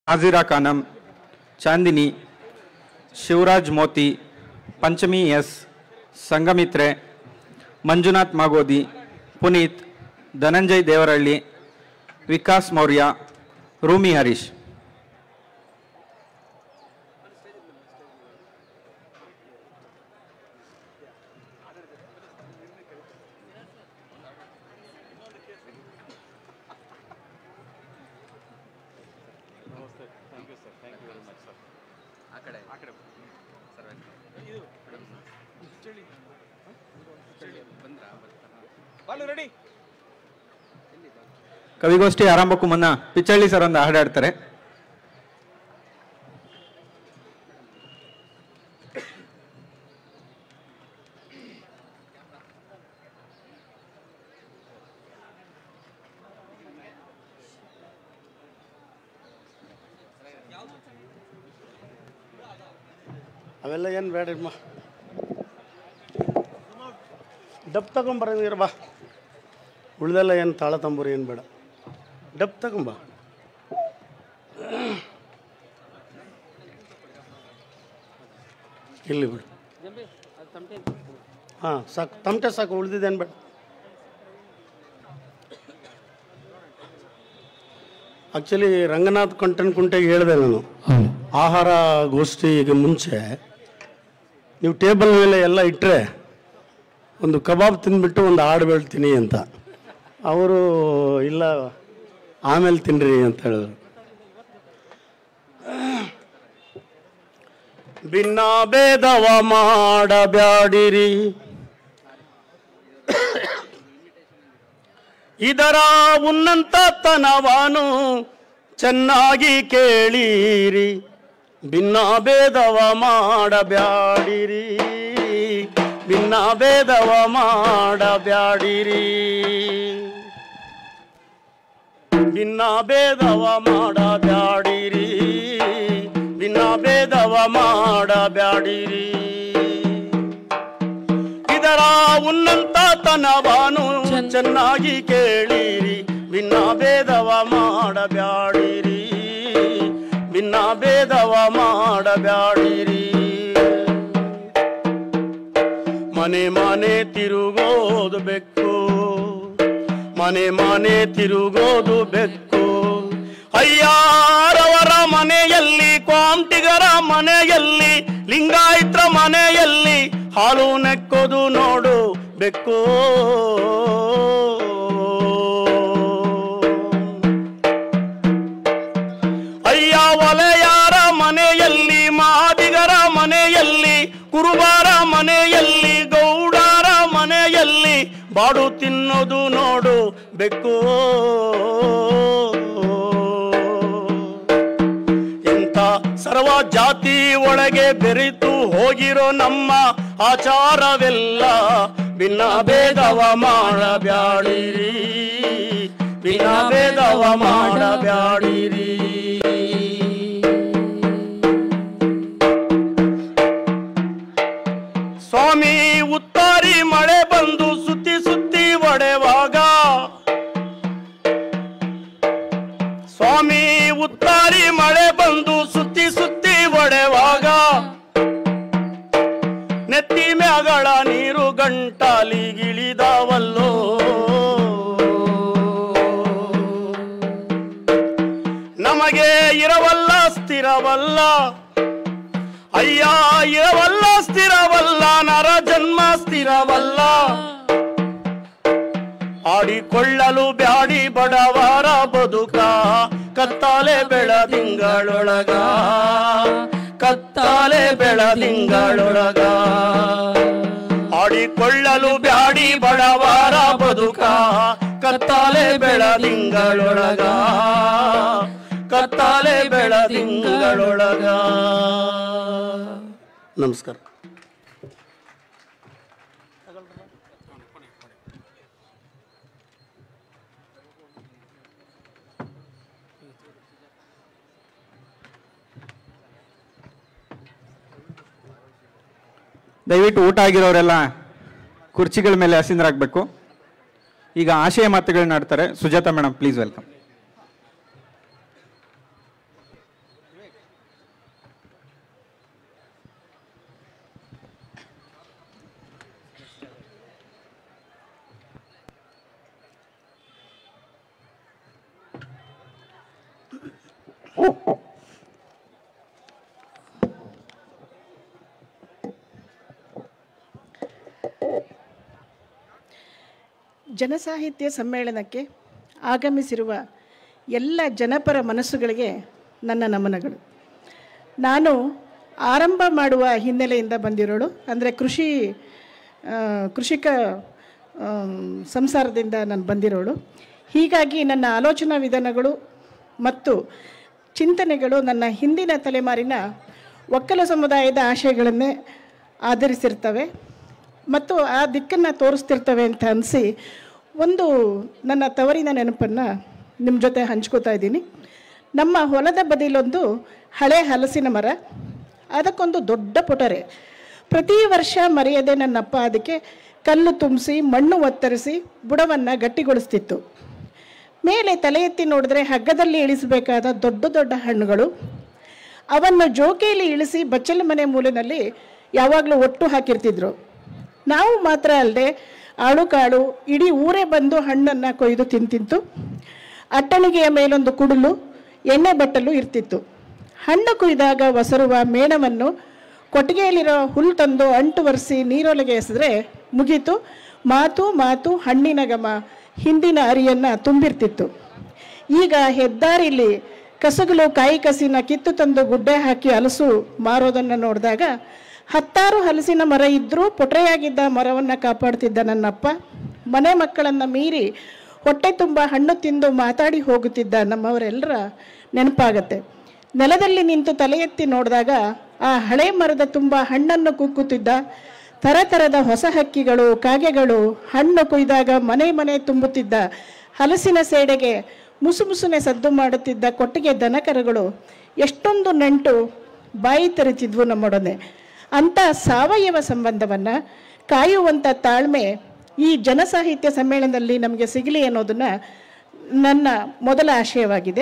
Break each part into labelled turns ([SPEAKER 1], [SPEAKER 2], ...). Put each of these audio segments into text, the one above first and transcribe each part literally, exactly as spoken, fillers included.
[SPEAKER 1] आजिरा कानम, चांदिनी, शिवराज मोती, पंचमी एस, संगमित्रे, मंजुनाथ मागोदी, पुनीत, धनंजय देवरहಳ್ಳಿ, विकास मौर्य, रूमी हरीश. ಕವಿಗೋಷ್ಠಿ ಆರಂಭಕ್ಕೂ ಮುನ್ನ ಪಿಚ್ಚಳ್ಳಿ ಸರ್ ಒಂದು ಹಾಡು ಹಾಡ್ತಾರೆ.
[SPEAKER 2] ಅವೆಲ್ಲ ಏನು ಬೇಡಮ್ಮ, ಡಬ್ ತಗೊಂಬರಂಗಿರ ಬಾ. ಉಳ್ದೆಲ್ಲ ಏನು ತಾಳ ತಂಬೂರಿ ಏನು ಬೇಡ, ಡಬ್ ತಗೊಂಬ. ಇಲ್ಲಿ ಬಿಡು. ಹಾಂ ಸಾಕು, ತಮಟೆ ಸಾಕು, ಉಳ್ದಿದ್ದೇನು ಬೇಡ. ಆ್ಯಕ್ಚುಲಿ ರಂಗನಾಥ್ ಕಂಟನ್ ಕುಂಟೆಗೆ ಹೇಳಿದೆ ನಾನು, ಆಹಾರ ಗೋಷ್ಠಿಗೆ ಮುಂಚೆ ನೀವು ಟೇಬಲ್ ಮೇಲೆ ಎಲ್ಲ ಇಟ್ಟರೆ ಒಂದು ಕಬಾಬ್ ತಿಂದ್ಬಿಟ್ಟು ಒಂದು ಹಾಡು ಹೇಳ್ತೀನಿ ಅಂತ. ಅವರು ಇಲ್ಲ ಆಮೇಲೆ ತಿನ್ನಿರಿ ಅಂತ ಹೇಳಿದ್ರು. ಭಿನ್ನ ಭೇದವ ಮಾಡಬ್ಯಾಡಿರಿ, ಇದರ ಉನ್ನತತನವನು ಚೆನ್ನಾಗಿ ಕೇಳಿರಿ. ಭಿನ್ನ ಭೇದವ ಮಾಡಬ್ಯಾಡಿರಿ, ಭಿನ್ನ ಭೇದವ ಮಾಡಬ್ಯಾಡಿರಿ, ಭಿನ್ನ ಭೇದವ ಮಾಡಬ್ಯಾಡಿರಿ, ಭಿನ್ನ ಭೇದವ ಮಾಡಬ್ಯಾಡಿರಿ. ಇದರ ಉನ್ನತತನವನು ಚೆನ್ನಾಗಿ ಕೇಳಿರಿ. ಭಿನ್ನ ಭೇದವ ಮಾಡಬ್ಯಾಡಿರಿ, ಭಿನ್ನ ಭೇದವ ಮಾಡಬ್ಯಾಡಿರಿ. ಮನೆ ಮನೆ ತಿರುಗೋದು ಬೆಕ್ಕು, ಮನೆ ಮನೆ ತಿರುಗೋದು ಬೆಕ್ಕು. ಅಯ್ಯಾರವರ ಮನೆಯಲ್ಲಿ, ಕ್ವಾಂಟಿಗರ ಮನೆಯಲ್ಲಿ, ಲಿಂಗಾಯತ್ರ ಮನೆಯಲ್ಲಿ ಹಾಲು ನೆಕ್ಕೋದು ನೋಡು ಬೆಕ್ಕು. ಅಯ್ಯ ಒಲೆಯಾರ ಮನೆಯಲ್ಲಿ, ಮಾದಿಗರ ಮನೆಯಲ್ಲಿ, ಕುರುಬಾರ ಮನೆಯಲ್ಲಿ, ಗೌಡರ ಮನೆಯಲ್ಲಿ ಬಾಡು ತಿನ್ನೋದು ನೋಡು ಬೆಕ್ಕು. ಇಂಥ ಸರ್ವ ಜಾತಿ ಒಳಗೆ ಬೆರೆತು ಹೋಗಿರೋ ನಮ್ಮ ಆಚಾರವೆಲ್ಲ ಭಿನ್ನ ಭೇದವ ಮಾಡಬ್ಯಾಡಿರಿ, ಭಿನ್ನ ಭೇದವ ಮಾಡಬ್ಯಾಡಿರಿ. ಸ್ವಾಮಿ ಉತ್ತಾರಿ ಮಳೆ ಬಂದು ಸುತ್ತಿ ಸುತ್ತಿ ಒಡೆವಾಗ, ಸ್ವಾಮಿ ಉತ್ತಾರಿ ಮಳೆ ಬಂದು ಸುತ್ತಿ ಸುತ್ತಿ ಒಡೆವಾಗ, ನೆತ್ತಿ ಮ್ಯಾಗಳ ನೀರು ಗಂಟಾಲಿಗಿಳಿದಾವಲ್ಲೋ. ನಮಗೆ ಇರವಲ್ಲ ಸ್ಥಿರವಲ್ಲ, ಅಯ್ಯ ಇರವಲ್ಲ ಸ್ಥಿರವಲ್ಲ, ನರ ಜನ್ಮ ಸ್ಥಿರವಲ್ಲ. ಆಡಿಕೊಳ್ಳಲು ಬ್ಯಾಡಿ ಬಡವರ ಬದುಕ, ಕತ್ತಾಲೆ ಬೆಳದಿಂಗಳೊಳಗ, ಕತ್ತಾಲೆ ಬೆಳದಿಂಗಳೊಳಗ. ಆಡಿಕೊಳ್ಳಲು ಬ್ಯಾಡಿ ಬಡವರ ಬದುಕ, ಕತ್ತಾಲೆ ಬೆಳದಿಂಗಳೊಳಗ, ಕತ್ತಾಲೆ ಬೆಳದಿಂಗಳೊಳಗ. ನಮಸ್ಕಾರ.
[SPEAKER 1] ದಯವಿಟ್ಟು ಊಟ ಆಗಿರೋರೆಲ್ಲ ಕುರ್ಚಿಗಳ ಮೇಲೆ ಆಸೀನರಾಗಬೇಕು. ಈಗ ಆಶಯ ಮಾತುಗಳನ್ನ ಆಡ್ತಾರೆ. Sujatha madam, please welcome.
[SPEAKER 3] ಜನಸಾಹಿತ್ಯ ಸಮ್ಮೇಳನಕ್ಕೆ ಆಗಮಿಸಿರುವ ಎಲ್ಲ ಜನಪರ ಮನಸ್ಸುಗಳಿಗೆ ನನ್ನ ನಮನಗಳು. ನಾನು ಆರಂಭ ಮಾಡುವ ಹಿನ್ನೆಲೆಯಿಂದ ಬಂದಿರೋಳು, ಅಂದರೆ ಕೃಷಿ ಕೃಷಿಕ ಸಂಸಾರದಿಂದ ನಾನು ಬಂದಿರೋಳು. ಹೀಗಾಗಿ ನನ್ನ ಆಲೋಚನಾ ವಿಧಾನಗಳು ಮತ್ತು ಚಿಂತನೆಗಳು ನನ್ನ ಹಿಂದಿನ ತಲೆಮಾರಿನ ಒಕ್ಕಲ ಸಮುದಾಯದ ಆಶಯಗಳನ್ನೇ ಆಧರಿಸಿರ್ತವೆ ಮತ್ತು ಆ ದಿಕ್ಕನ್ನು ತೋರಿಸ್ತಿರ್ತವೆ ಅಂತ ಅನಿಸಿ ಒಂದು ನನ್ನ ತವರಿನ ನೆನಪನ್ನು ನಿಮ್ಮ ಜೊತೆ ಹಂಚ್ಕೋತಾ ಇದ್ದೀನಿ. ನಮ್ಮ ಹೊಲದ ಬದಿಲೊಂದು ಹಳೆ ಹಲಸಿನ ಮರ, ಅದಕ್ಕೊಂದು ದೊಡ್ಡ ಪೊಟರೆ. ಪ್ರತಿ ವರ್ಷ ಮರೆಯದೆ ನನ್ನಪ್ಪ ಅದಕ್ಕೆ ಕಲ್ಲು ತುಂಬಿಸಿ ಮಣ್ಣು ಒತ್ತರಿಸಿ ಬುಡವನ್ನು ಗಟ್ಟಿಗೊಳಿಸ್ತಿತ್ತು. ಮೇಲೆ ತಲೆ ಎತ್ತಿ ನೋಡಿದ್ರೆ ಹಗ್ಗದಲ್ಲಿ ಇಳಿಸಬೇಕಾದ ದೊಡ್ಡ ದೊಡ್ಡ ಹಣ್ಣುಗಳು. ಅವನ್ನು ಜೋಕೆಯಲ್ಲಿ ಇಳಿಸಿ ಬಚ್ಚಲ ಮನೆ ಮೂಲೆಯಲ್ಲಿ ಯಾವಾಗಲೂ ಒಟ್ಟು ಹಾಕಿರ್ತಿದ್ರು. ನಾವು ಮಾತ್ರ ಅಲ್ಲದೆ ಆಳು ಕಾಳು ಇಡೀ ಊರೇ ಬಂದು ಹಣ್ಣನ್ನು ಕೊಯ್ದು ತಿಂತಿತ್ತು. ಅಟ್ಟಣಿಗೆಯ ಮೇಲೊಂದು ಕುಡಲು ಎಣ್ಣೆ ಬಟ್ಟಲು ಇರ್ತಿತ್ತು. ಹಣ್ಣು ಕೊಯ್ದಾಗ ಒಸರುವ ಮೇಣವನ್ನು ಕೊಟ್ಟಿಗೆಯಲ್ಲಿರೋ ಹುಲ್ಲು ತಂದು ಅಂಟು ಒರೆಸಿ ನೀರೊಳಗೆ ಎಸೆದ್ರೆ ಮುಗೀತು. ಮಾತು ಮಾತು ಹಣ್ಣಿನ ಘಮ ಹಿಂದಿನ ಅರಿಯನ್ನು ತುಂಬಿರ್ತಿತ್ತು. ಈಗ ಹೆದ್ದಾರಿಲಿ ಕಸಗಳು ಕಾಯಿ ಕಸಿನ ಕಿತ್ತು ತಂದು ಗುಡ್ಡೆ ಹಾಕಿ ಹಲಸು ಮಾರೋದನ್ನು ನೋಡಿದಾಗ ಹತ್ತಾರು ಹಲಸಿನ ಮರ ಇದ್ದರೂ ಪೊಟರೆಯಾಗಿದ್ದ ಮರವನ್ನು ಕಾಪಾಡ್ತಿದ್ದ ನನ್ನಪ್ಪ ಮನೆ ಮಕ್ಕಳನ್ನು ಮೀರಿ ಹೊಟ್ಟೆ ತುಂಬ ಹಣ್ಣು ತಿಂದು ಮಾತಾಡಿ ಹೋಗುತ್ತಿದ್ದ ನಮ್ಮವರೆಲ್ಲರ ನೆನಪಾಗತ್ತೆ. ನೆಲದಲ್ಲಿ ನಿಂತು ತಲೆ ಎತ್ತಿ ನೋಡಿದಾಗ ಆ ಹಳೆ ಮರದ ತುಂಬ ಹಣ್ಣನ್ನು ಕುಕ್ಕುತ್ತಿದ್ದ ಥರಥರದ ಹೊಸ ಹಕ್ಕಿಗಳು, ಕಾಗೆಗಳು, ಹಣ್ಣು ಕೊಯ್ದಾಗ ಮನೆ ಮನೆ ತುಂಬುತ್ತಿದ್ದ ಹಲಸಿನ ಸೇಡೆಗೆ ಮುಸು ಮುಸುನೆ ಸದ್ದು ಮಾಡುತ್ತಿದ್ದ ಕೊಟ್ಟಿಗೆ ದನಕರುಗಳು ಎಷ್ಟೊಂದು ನಂಟು ಬಾಯಿ ತೆರೆತಿದ್ವು ನಮ್ಮೊಡನೆ. ಅಂಥ ಸಾವಯವ ಸಂಬಂಧವನ್ನು ಕಾಯುವಂಥ ತಾಳ್ಮೆ ಈ ಜನಸಾಹಿತ್ಯ ಸಮ್ಮೇಳನದಲ್ಲಿ ನಮಗೆ ಸಿಗಲಿ ಅನ್ನೋದನ್ನು ನನ್ನ ಮೊದಲ ಆಶಯವಾಗಿದೆ.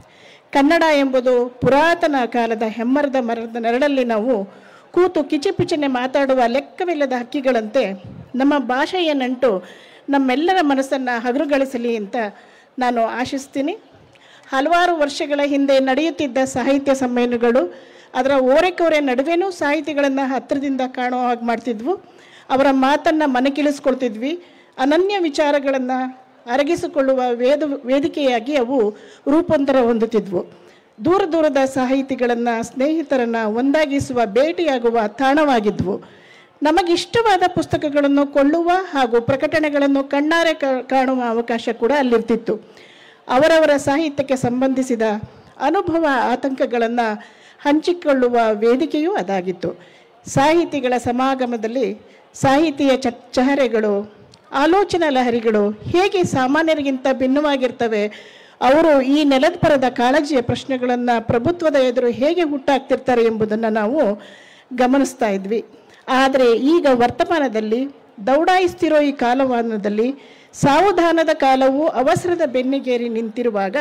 [SPEAKER 3] ಕನ್ನಡ ಎಂಬುದು ಪುರಾತನ ಕಾಲದ ಹೆಮ್ಮರದ ಮರದ ನೆರಳಲ್ಲಿ ನಾವು ಕೂತು ಕಿಚಿಪಿಚನೆ ಮಾತಾಡುವ ಲೆಕ್ಕವಿಲ್ಲದ ಹಕ್ಕಿಗಳಂತೆ ನಮ್ಮ ಭಾಷೆಯ ನಂಟು ನಮ್ಮೆಲ್ಲರ ಮನಸ್ಸನ್ನು ಹಗುರುಗೊಳಿಸಲಿ ಅಂತ ನಾನು ಆಶಿಸ್ತೀನಿ. ಹಲವಾರು ವರ್ಷಗಳ ಹಿಂದೆ ನಡೆಯುತ್ತಿದ್ದ ಸಾಹಿತ್ಯ ಸಮ್ಮೇಳನಗಳು ಅದರ ಓರೆಕೋರೆ ನಡುವೆನೂ ಸಾಹಿತಿಗಳನ್ನು ಹತ್ತಿರದಿಂದ ಕಾಣೋ ಹಾಗೆ ಮಾಡ್ತಿದ್ವು. ಅವರ ಮಾತನ್ನು ಮನಕಿಳಿಸ್ಕೊಳ್ತಿದ್ವಿ. ಅನನ್ಯ ವಿಚಾರಗಳನ್ನು ಅರಗಿಸಿಕೊಳ್ಳುವ ವೇದ ವೇದಿಕೆಯಾಗಿ ಅವು ರೂಪಾಂತರ ಹೊಂದುತ್ತಿದ್ವು. ದೂರ ದೂರದ ಸಾಹಿತಿಗಳನ್ನು, ಸ್ನೇಹಿತರನ್ನು ಒಂದಾಗಿಸುವ ಭೇಟಿಯಾಗುವ ತಾಣವಾಗಿದ್ವು. ನಮಗಿಷ್ಟವಾದ ಪುಸ್ತಕಗಳನ್ನು ಕೊಳ್ಳುವ ಹಾಗೂ ಪ್ರಕಟಣೆಗಳನ್ನು ಕಣ್ಣಾರೆ ಕಾಣುವ ಅವಕಾಶ ಕೂಡ ಅಲ್ಲಿರ್ತಿತ್ತು. ಅವರವರ ಸಾಹಿತ್ಯಕ್ಕೆ ಸಂಬಂಧಿಸಿದ ಅನುಭವ ಆತಂಕಗಳನ್ನು ಹಂಚಿಕೊಳ್ಳುವ ವೇದಿಕೆಯೂ ಅದಾಗಿತ್ತು. ಸಾಹಿತಿಗಳ ಸಮಾಗಮದಲ್ಲಿ ಸಾಹಿತಿಯ ಚ ಚಹರೆಗಳು, ಆಲೋಚನಾ ಲಹರಿಗಳು ಹೇಗೆ ಸಾಮಾನ್ಯರಿಗಿಂತ ಭಿನ್ನವಾಗಿರ್ತವೆ, ಅವರು ಈ ನೆಲದ ಪರದ ಕಾಳಜಿಯ ಪ್ರಶ್ನೆಗಳನ್ನು ಪ್ರಭುತ್ವದ ಎದುರು ಹೇಗೆ ಹುಟ್ಟಾಕ್ತಿರ್ತಾರೆ ಎಂಬುದನ್ನು ನಾವು ಗಮನಿಸ್ತಾ ಇದ್ವಿ. ಆದರೆ ಈಗ ವರ್ತಮಾನದಲ್ಲಿ ದೌಡಾಯಿಸ್ತಿರೋ ಈ ಕಾಲಮಾನದಲ್ಲಿ ಸಾವಧಾನದ ಕಾಲವು ಅವಸರದ ಬೆನ್ನಿಗೇರಿ ನಿಂತಿರುವಾಗ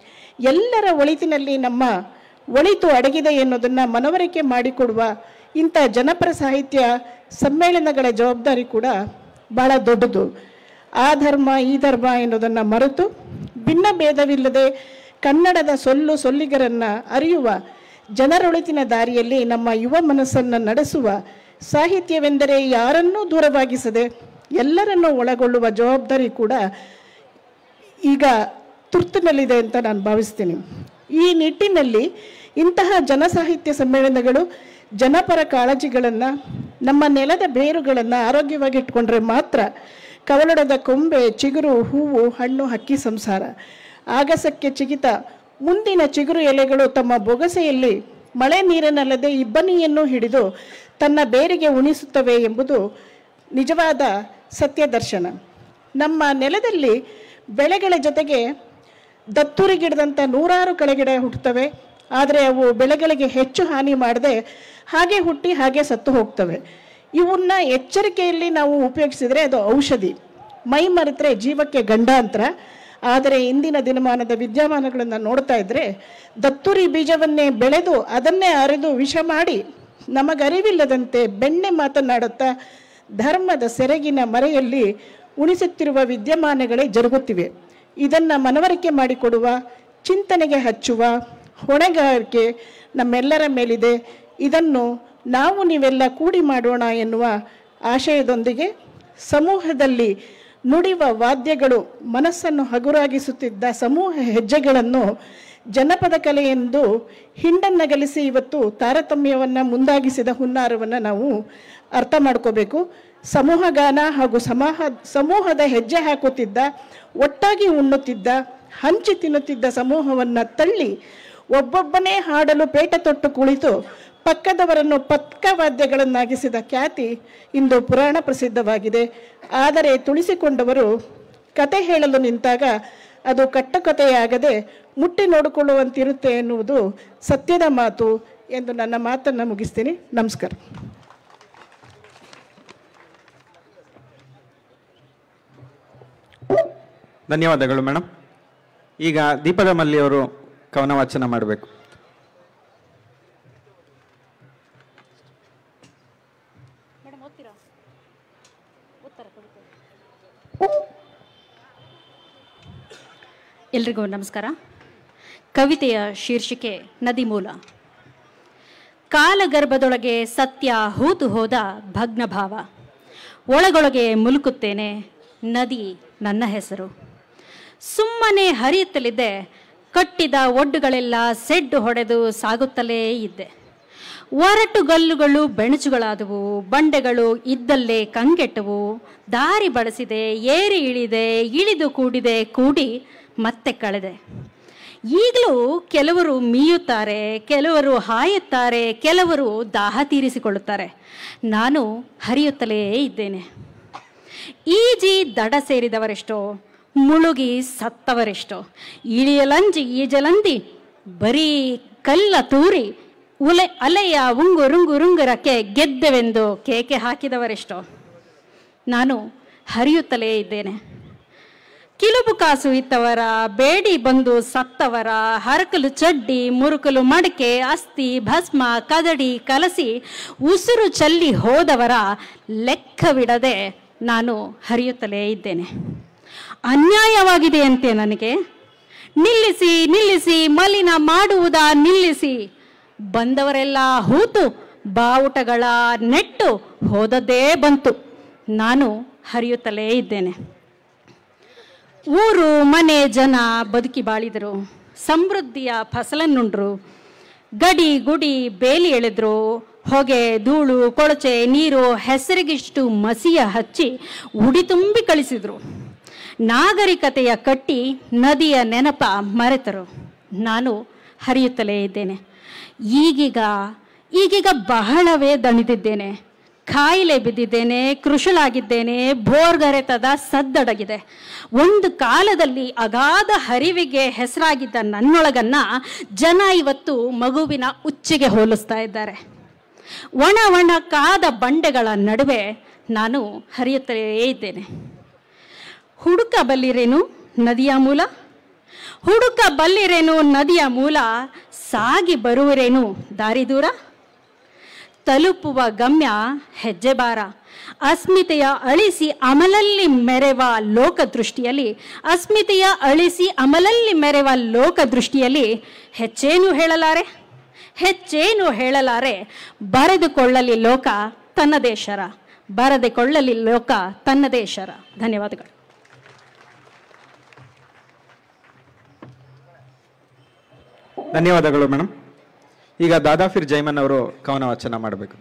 [SPEAKER 3] ಎಲ್ಲರ ಒಳಿತಿನಲ್ಲಿ ನಮ್ಮ ಒಳಿತು ಅಡಗಿದೆ ಎನ್ನುವುದನ್ನು ಮನವರಿಕೆ ಮಾಡಿಕೊಡುವ ಇಂಥ ಜನಪರ ಸಾಹಿತ್ಯ ಸಮ್ಮೇಳನಗಳ ಜವಾಬ್ದಾರಿ ಕೂಡ ಭಾಳ ದೊಡ್ಡದು. ಆ ಧರ್ಮ ಈ ಧರ್ಮ ಎನ್ನುವುದನ್ನು ಮರೆತು ಭಿನ್ನ ಭೇದವಿಲ್ಲದೆ ಕನ್ನಡದ ಸೊಲ್ಲು ಸೊಲ್ಲಿಗರನ್ನು ಅರಿಯುವ ಜನರೊಳಿತಿನ ದಾರಿಯಲ್ಲಿ ನಮ್ಮ ಯುವ ಮನಸ್ಸನ್ನು ನಡೆಸುವ ಸಾಹಿತ್ಯವೆಂದರೆ ಯಾರನ್ನೂ ದೂರವಾಗಿಸದೆ ಎಲ್ಲರನ್ನೂ ಒಳಗೊಳ್ಳುವ ಜವಾಬ್ದಾರಿ ಕೂಡ ಈಗ ತುರ್ತುನಲ್ಲಿದೆ ಅಂತ ನಾನು ಭಾವಿಸ್ತೀನಿ. ಈ ನಿಟ್ಟಿನಲ್ಲಿ ಇಂತಹ ಜನಸಾಹಿತ್ಯ ಸಮ್ಮೇಳನಗಳು ಜನಪರ ಕಾಳಜಿಗಳನ್ನು, ನಮ್ಮ ನೆಲದ ಬೇರುಗಳನ್ನು ಆರೋಗ್ಯವಾಗಿ ಇಟ್ಕೊಂಡ್ರೆ ಮಾತ್ರ ಕವಲಡದ ಕೊಂಬೆ, ಚಿಗುರು, ಹೂವು, ಹಣ್ಣು, ಹಕ್ಕಿ ಸಂಸಾರ. ಆಗಸಕ್ಕೆ ಚಿಗಿತ ಮುಂದಿನ ಚಿಗುರು ಎಲೆಗಳು ತಮ್ಮ ಬೊಗಸೆಯಲ್ಲಿ ಮಳೆ ನೀರನ್ನಲ್ಲದೆ ಇಬ್ಬನಿಯನ್ನು ಹಿಡಿದು ತನ್ನ ಬೇರಿಗೆ ಉಣಿಸುತ್ತವೆ ಎಂಬುದು ನಿಜವಾದ ಸತ್ಯ ದರ್ಶನ. ನಮ್ಮ ನೆಲದಲ್ಲಿ ಬೆಳೆಗಳ ಜೊತೆಗೆ ದತ್ತುರಿಗಿಡದಂಥ ನೂರಾರು ಕಳೆಗಿಡ ಹುಟ್ಟುತ್ತವೆ. ಆದರೆ ಅವು ಬೆಳೆಗಳಿಗೆ ಹೆಚ್ಚು ಹಾನಿ ಮಾಡದೆ ಹಾಗೆ ಹುಟ್ಟಿ ಹಾಗೆ ಸತ್ತು ಹೋಗ್ತವೆ. ಇವನ್ನ ಎಚ್ಚರಿಕೆಯಲ್ಲಿ ನಾವು ಉಪಯೋಗಿಸಿದರೆ ಅದು ಔಷಧಿ, ಮೈ ಮರೆತರೆ ಜೀವಕ್ಕೆ ಗಂಡಾಂತರ. ಆದರೆ ಇಂದಿನ ದಿನಮಾನದ ವಿದ್ಯಮಾನಗಳನ್ನು ನೋಡ್ತಾ ಇದ್ದರೆ ದತ್ತುರಿ ಬೀಜವನ್ನೇ ಬೆಳೆದು ಅದನ್ನೇ ಅರೆದು ವಿಷ ಮಾಡಿ ನಮಗರಿವಿಲ್ಲದಂತೆ ಬೆಣ್ಣೆ ಮಾತನಾಡುತ್ತಾ ಧರ್ಮದ ಸೆರಗಿನ ಮರೆಯಲ್ಲಿ ಉಣಿಸುತ್ತಿರುವ ವಿದ್ಯಮಾನಗಳೇ ಜರುಗುತ್ತಿವೆ. ಇದನ್ನು ಮನವರಿಕೆ ಮಾಡಿಕೊಡುವ, ಚಿಂತನೆಗೆ ಹಚ್ಚುವ ಹೊಣೆಗಾರಿಕೆ ನಮ್ಮೆಲ್ಲರ ಮೇಲಿದೆ. ಇದನ್ನು ನಾವು ನೀವೆಲ್ಲ ಕೂಡಿ ಮಾಡೋಣ ಎನ್ನುವ ಆಶಯದೊಂದಿಗೆ ಸಮೂಹದಲ್ಲಿ ನುಡಿವ ವಾದ್ಯಗಳು ಮನಸ್ಸನ್ನು ಹಗುರಾಗಿಸುತ್ತಿದ್ದ ಸಮೂಹ ಹೆಜ್ಜೆಗಳನ್ನು ಜನಪದ ಕಲೆ ಎಂದು ಹಿಂಡನ್ನಗಲಿಸಿ ಇವತ್ತು ತಾರತಮ್ಯವನ್ನು ಮುಂದಾಗಿಸಿದ ಹುನ್ನಾರವನ್ನು ನಾವು ಅರ್ಥ ಮಾಡ್ಕೋಬೇಕು. ಸಮೂಹ ಗಾನ ಹಾಗೂ ಸಮಾಹ ಸಮೂಹದ ಹೆಜ್ಜೆ ಹಾಕುತ್ತಿದ್ದ, ಒಟ್ಟಾಗಿ ಉಣ್ಣುತ್ತಿದ್ದ, ಹಂಚಿ ತಿನ್ನುತ್ತಿದ್ದ ಸಮೂಹವನ್ನು ತಳ್ಳಿ ಒಬ್ಬೊಬ್ಬನೇ ಹಾಡಲು ಪೇಟ ತೊಟ್ಟು ಕುಳಿತು ಪಕ್ಕದವರನ್ನು ಪಕ್ಕವಾದ್ಯಗಳನ್ನಾಗಿಸಿದ ಖ್ಯಾತಿ ಇಂದು ಪುರಾಣ ಪ್ರಸಿದ್ಧವಾಗಿದೆ. ಆದರೆ ತುಳಿಸಿಕೊಂಡವರು ಕತೆ ಹೇಳಲು ನಿಂತಾಗ ಅದು ಕಟ್ಟಕತೆಯಾಗದೆ ಮುಟ್ಟಿ ನೋಡಿಕೊಳ್ಳುವಂತಿರುತ್ತೆ ಎನ್ನುವುದು ಸತ್ಯದ ಮಾತು ಎಂದು ನನ್ನ ಮಾತನ್ನು ಮುಗಿಸ್ತೀನಿ. ನಮಸ್ಕಾರ.
[SPEAKER 1] ಧನ್ಯವಾದಗಳು ಮೇಡಮ್. ಈಗ ದೀಪದ ಮಲ್ಲಿಯವರು ಕವನ ವಾಚನ ಮಾಡಬೇಕು.
[SPEAKER 4] ಎಲ್ರಿಗೂ ನಮಸ್ಕಾರ. ಕವಿತೆಯ ಶೀರ್ಷಿಕೆ ನದಿಮೂಲ. ಕಾಲಗರ್ಭದೊಳಗೆ ಸತ್ಯ ಹೂತು ಹೋದ ಭಗ್ನಭಾವ, ಒಳಗೊಳಗೆ ಮುಲುಕುತ್ತೇನೆ, ನದಿ ನನ್ನ ಹೆಸರು. ಸುಮ್ಮನೆ ಹರಿಯುತ್ತಲಿದ್ದೆ, ಕಟ್ಟಿದ ಒಡ್ಡುಗಳೆಲ್ಲ ಸೆಡ್ಡು ಹೊಡೆದು ಸಾಗುತ್ತಲೇ ಇದ್ದೆ. ಒರಟುಗಲ್ಲುಗಳು ಬೆಣಚುಗಳಾದವು, ಬಂಡೆಗಳು ಇದ್ದಲ್ಲೇ ಕಂಗೆಟ್ಟವು. ದಾರಿ ಬಳಸಿದೆ, ಏರಿ ಇಳಿದೆ, ಇಳಿದು ಕೂಡಿದೆ, ಕೂಡಿ ಮತ್ತೆ ಕಳೆದೆ. ಈಗಲೂ ಕೆಲವರು ಮೀಯುತ್ತಾರೆ, ಕೆಲವರು ಹಾಯುತ್ತಾರೆ, ಕೆಲವರು ದಾಹ ತೀರಿಸಿಕೊಳ್ಳುತ್ತಾರೆ. ನಾನು ಹರಿಯುತ್ತಲೇ ಇದ್ದೇನೆ. ಈಜಿ ದಡ ಸೇರಿದವರೆಷ್ಟೋ, ಮುಳುಗಿ ಸತ್ತವರೆಷ್ಟೋ. ಇಳಿಯಲಂಜಿ ಈಜಲಂದಿ ಬರೀ ಕಲ್ಲ ತೂರಿ ಉಲೆ ಅಲೆಯ ಉಂಗುರುಂಗುರುಂಗುರಕ್ಕೆ ಗೆದ್ದೆವೆಂದು ಕೇಕೆ ಹಾಕಿದವರೆಷ್ಟೋ. ನಾನು ಹರಿಯುತ್ತಲೇ ಇದ್ದೇನೆ. ಕಿಲುಬು ಕಾಸು ಇತ್ತವರ, ಬೇಡಿ ಬಂದು ಸತ್ತವರ, ಹರಕಲು ಚಡ್ಡಿ, ಮುರುಕಲು ಮಡಕೆ, ಅಸ್ಥಿ ಭಸ್ಮ ಕದಡಿ ಕಲಸಿ ಉಸಿರು ಚಲ್ಲಿ ಹೋದವರ ಲೆಕ್ಕವಿಡದೆ ನಾನು ಹರಿಯುತ್ತಲೇ ಇದ್ದೇನೆ. ಅನ್ಯಾಯವಾಗಿದೆಯಂತೆ ನನಗೆ. ನಿಲ್ಲಿಸಿ ನಿಲ್ಲಿಸಿ ಮಲಿನ ಮಾಡುವುದ ನಿಲ್ಲಿಸಿ. ಬಂದವರೆಲ್ಲ ಹೂತು ಬಾವುಟಗಳ ನೆಟ್ಟು ಹೋದದ್ದೇ ಬಂತು. ನಾನು ಹರಿಯುತ್ತಲೇ ಇದ್ದೇನೆ. ಊರು ಮನೆ ಜನ ಬದುಕಿ ಬಾಳಿದರು, ಸಮೃದ್ಧಿಯ ಫಸಲನ್ನುಂಡ್ರು. ಗಡಿ ಗುಡಿ ಬೇಲಿ ಎಳೆದ್ರು, ಹೊಗೆ ಧೂಳು ಕೊಳಚೆ ನೀರು ಹೆಸರಿಗಿಷ್ಟು ಮಸಿಯ ಹಚ್ಚಿ ಉಡಿ ತುಂಬಿ ಕಳಿಸಿದ್ರು. ನಾಗರಿಕತೆಯ ಕಟ್ಟಿ ನದಿಯ ನೆನಪ ಮರೆತರು. ನಾನು ಹರಿಯುತ್ತಲೇ ಇದ್ದೇನೆ. ಈಗೀಗ ಈಗೀಗ ಬಹಳವೇ ದಣಿದಿದ್ದೇನೆ. ಕಾಯಿಲೆ ಬಿದ್ದಿದ್ದೇನೆ, ಕೃಶಲಾಗಿದ್ದೇನೆ, ಭೋರ್ಗರೆತದ ಸದ್ದಡಗಿದೆ. ಒಂದು ಕಾಲದಲ್ಲಿ ಅಗಾಧ ಹರಿವಿಗೆ ಹೆಸರಾಗಿದ್ದ ನನ್ನೊಳಗನ್ನ ಜನ ಇವತ್ತು ಮಗುವಿನ ಉಚ್ಚಿಗೆ ಹೋಲಿಸ್ತಾ ಇದ್ದಾರೆ. ಒಣ ಒಣ ಕಾದ ಬಂಡೆಗಳ ನಡುವೆ ನಾನು ಹರಿಯುತ್ತಲೇ ಇದ್ದೇನೆ. ಹುಡುಕ ಬಲ್ಲಿರೇನು ನದಿಯ ಮೂಲ, ಹುಡುಕ ಬಲ್ಲಿರೇನು ನದಿಯ ಮೂಲ, ಸಾಗಿ ಬರುವರೇನು ದಾರಿ ದೂರ. ತಲುಪುವ ಗಮ್ಯ ಹೆಜ್ಜೆ ಬಾರ, ಅಸ್ಮಿತೆಯ ಅಳಿಸಿ ಅಮಲಲ್ಲಿ ಮೆರೆವ ಲೋಕದೃಷ್ಟಿಯಲ್ಲಿ, ಅಸ್ಮಿತೆಯ ಅಳಿಸಿ ಅಮಲಲ್ಲಿ ಮೆರೆವ ಲೋಕದೃಷ್ಟಿಯಲ್ಲಿ ಹೆಚ್ಚೇನು ಹೇಳಲಾರೆ, ಹೆಚ್ಚೇನು ಹೇಳಲಾರೆ. ಬರೆದುಕೊಳ್ಳಲಿ ಲೋಕ ತನ್ನದೇ ಶರ, ಬರೆದುಕೊಳ್ಳಲಿ ಲೋಕ ತನ್ನದೇ ಶರ. ಧನ್ಯವಾದಗಳು.
[SPEAKER 1] ಧನ್ಯವಾದಗಳು ಮೇಡಮ್. ಈಗ ದಾದಾಫಿರ್ ಜೈಮನ್ ಅವರು ಕವನ ವಾಚನ ಮಾಡಬೇಕು.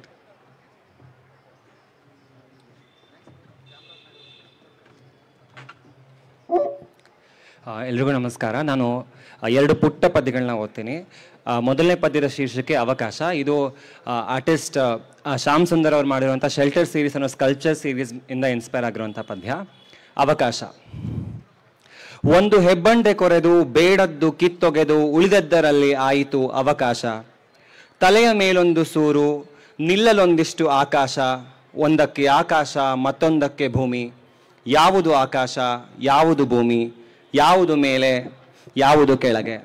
[SPEAKER 5] ಎಲ್ರಿಗೂ ನಮಸ್ಕಾರ. ನಾನು ಎರಡು ಪುಟ್ಟ ಪದ್ಯಗಳನ್ನ ಓದ್ತೀನಿ. ಮೊದಲನೇ ಪದ್ಯದ ಶೀರ್ಷಿಕೆ ಅವಕಾಶ. ಇದು ಆರ್ಟಿಸ್ಟ್ ಶ್ಯಾಮ್ ಸುಂದರ್ ಅವರು ಮಾಡಿರುವಂಥ ಶೆಲ್ಟರ್ ಸೀರೀಸ್ ಅನ್ನೋ ಸ್ಕಲ್ಪ್ಚರ್ ಸೀರೀಸ್ ಇಂದ ಇನ್ಸ್ಪೈರ್ ಆಗಿರುವಂಥ ಪದ್ಯ ಅವಕಾಶ. ಒಂದು ಹೆಬ್ಬಂಡೆ ಕೊರೆದು ಬೇಡದ್ದು ಕಿತ್ತೊಗೆದು ಉಳಿದದ್ದರಲ್ಲಿ ಆಯಿತು ಅವಕಾಶ. ತಲೆಯ ಮೇಲೊಂದು ಸೂರು ನಿಲ್ಲಲೊಂದಿಷ್ಟು ಆಕಾಶ, ಒಂದಕ್ಕೆ ಆಕಾಶ ಮತ್ತೊಂದಕ್ಕೆ ಭೂಮಿ. ಯಾವುದು ಆಕಾಶ ಯಾವುದು ಭೂಮಿ, ಯಾವುದು ಮೇಲೆ ಯಾವುದು ಕೆಳಗೆ.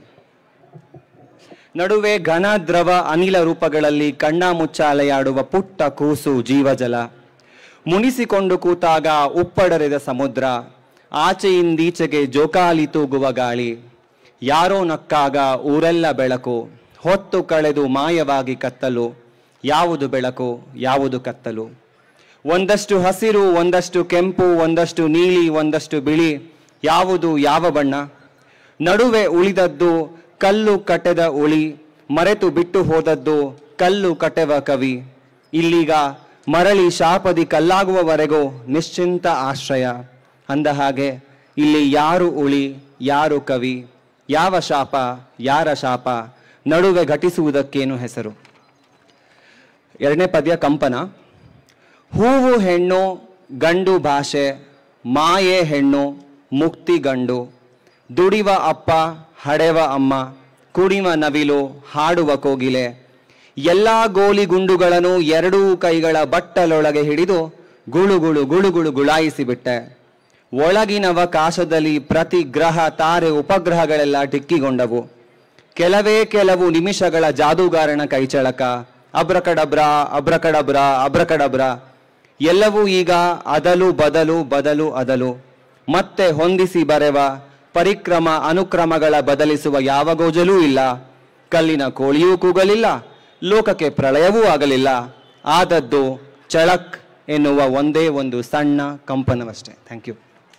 [SPEAKER 5] ನಡುವೆ ಘನ ದ್ರವ ಅನಿಲ ರೂಪಗಳಲ್ಲಿ ಕಣ್ಣ ಮುಚ್ಚಾಲೆಯಾಡುವ ಪುಟ್ಟ ಕೂಸು ಜೀವಜಲ. ಮುನಿಸಿಕೊಂಡು ಕೂತಾಗ ಉಪ್ಪಡರಿದ ಸಮುದ್ರ, ಆಚೆಯಿಂದೀಚೆಗೆ ಜೋಕಾಲಿ ತೂಗುವ ಗಾಳಿ. ಯಾರೋ ನಕ್ಕಾಗ ಊರೆಲ್ಲ ಬೆಳಕು, ಹೊತ್ತು ಕಳೆದು ಮಾಯವಾಗಿ ಕತ್ತಲು. ಯಾವುದು ಬೆಳಕು ಯಾವುದು ಕತ್ತಲು. ಒಂದಷ್ಟು ಹಸಿರು, ಒಂದಷ್ಟು ಕೆಂಪು, ಒಂದಷ್ಟು ನೀಲಿ, ಒಂದಷ್ಟು ಬಿಳಿ, ಯಾವುದು ಯಾವ ಬಣ್ಣ? ನಡುವೆ ಉಳಿದದ್ದು ಕಲ್ಲು ಕಟ್ಟೆದ ಉಳಿ, ಮರೆತು ಬಿಟ್ಟು ಹೋದದ್ದು ಕಲ್ಲು ಕಟ್ಟೆವ ಕವಿ. ಇಲ್ಲೀಗ ಮರಳಿ ಶಾಪದಿ ಕಲ್ಲಾಗುವವರೆಗೂ ನಿಶ್ಚಿಂತ ಆಶ್ರಯ. ಅಂದ ಹಾಗೆ ಇಲ್ಲಿ ಯಾರು ಉಳಿ, ಯಾರು ಕವಿ, ಯಾವ ಶಾಪ, ಯಾರ ಶಾಪ, ನಡುವೆ ಘಟಿಸುವುದಕ್ಕೇನು ಹೆಸರು? ಎರಡನೇ ಪದ್ಯ ಕಂಪನ. ಹೂವು ಹೆಣ್ಣು, ಗಂಡು ಭಾಷೆ, ಮಾಯೆ ಹೆಣ್ಣು, ಮುಕ್ತಿ ಗಂಡು, ದುಡಿವ ಅಪ್ಪ, ಹಡೆವ ಅಮ್ಮ, ಕುಡಿವ ನವಿಲು, ಹಾಡುವ ಕೋಗಿಲೆ, ಎಲ್ಲ ಗೋಲಿ ಗುಂಡುಗಳನ್ನು ಎರಡೂ ಕೈಗಳ ಬಟ್ಟಲೊಳಗೆ ಹಿಡಿದು ಗುಳುಗುಳು ಗುಳುಗುಳು ಗುಳಾಯಿಸಿಬಿಟ್ಟೆ. ಒಳಗಿನವಕಾಶದಲ್ಲಿ ಪ್ರತಿ ಗ್ರಹ, ತಾರೆ, ಉಪಗ್ರಹಗಳೆಲ್ಲ ಡಿಕ್ಕಿಗೊಂಡವು. ಕೆಲವೇ ಕೆಲವು ನಿಮಿಷಗಳ ಜಾದೂಗಾರನ ಕೈಚಳಕ, ಅಬ್ರಕಡಬ್ರ ಅಬ್ರಕಡಬ್ರ ಅಬ್ರಕಡಬ್ರ, ಎಲ್ಲವೂ ಈಗ ಅದಲು ಬದಲು ಬದಲು ಅದಲು. ಮತ್ತೆ ಹೊಂದಿಸಿ ಬರೆವ ಪರಿಕ್ರಮ ಅನುಕ್ರಮಗಳ ಬದಲಿಸುವ ಯಾವ ಗೋಜಲೂ ಇಲ್ಲ. ಕಲ್ಲಿನ ಕೋಳಿಯೂ ಕೂಗಲಿಲ್ಲ, ಲೋಕಕ್ಕೆ ಪ್ರಳಯವೂ ಆಗಲಿಲ್ಲ. ಆದದ್ದು ಚಳಕ್ ಎನ್ನುವ ಒಂದೇ ಒಂದು ಸಣ್ಣ ಕಂಪನವಷ್ಟೇ. Thank you.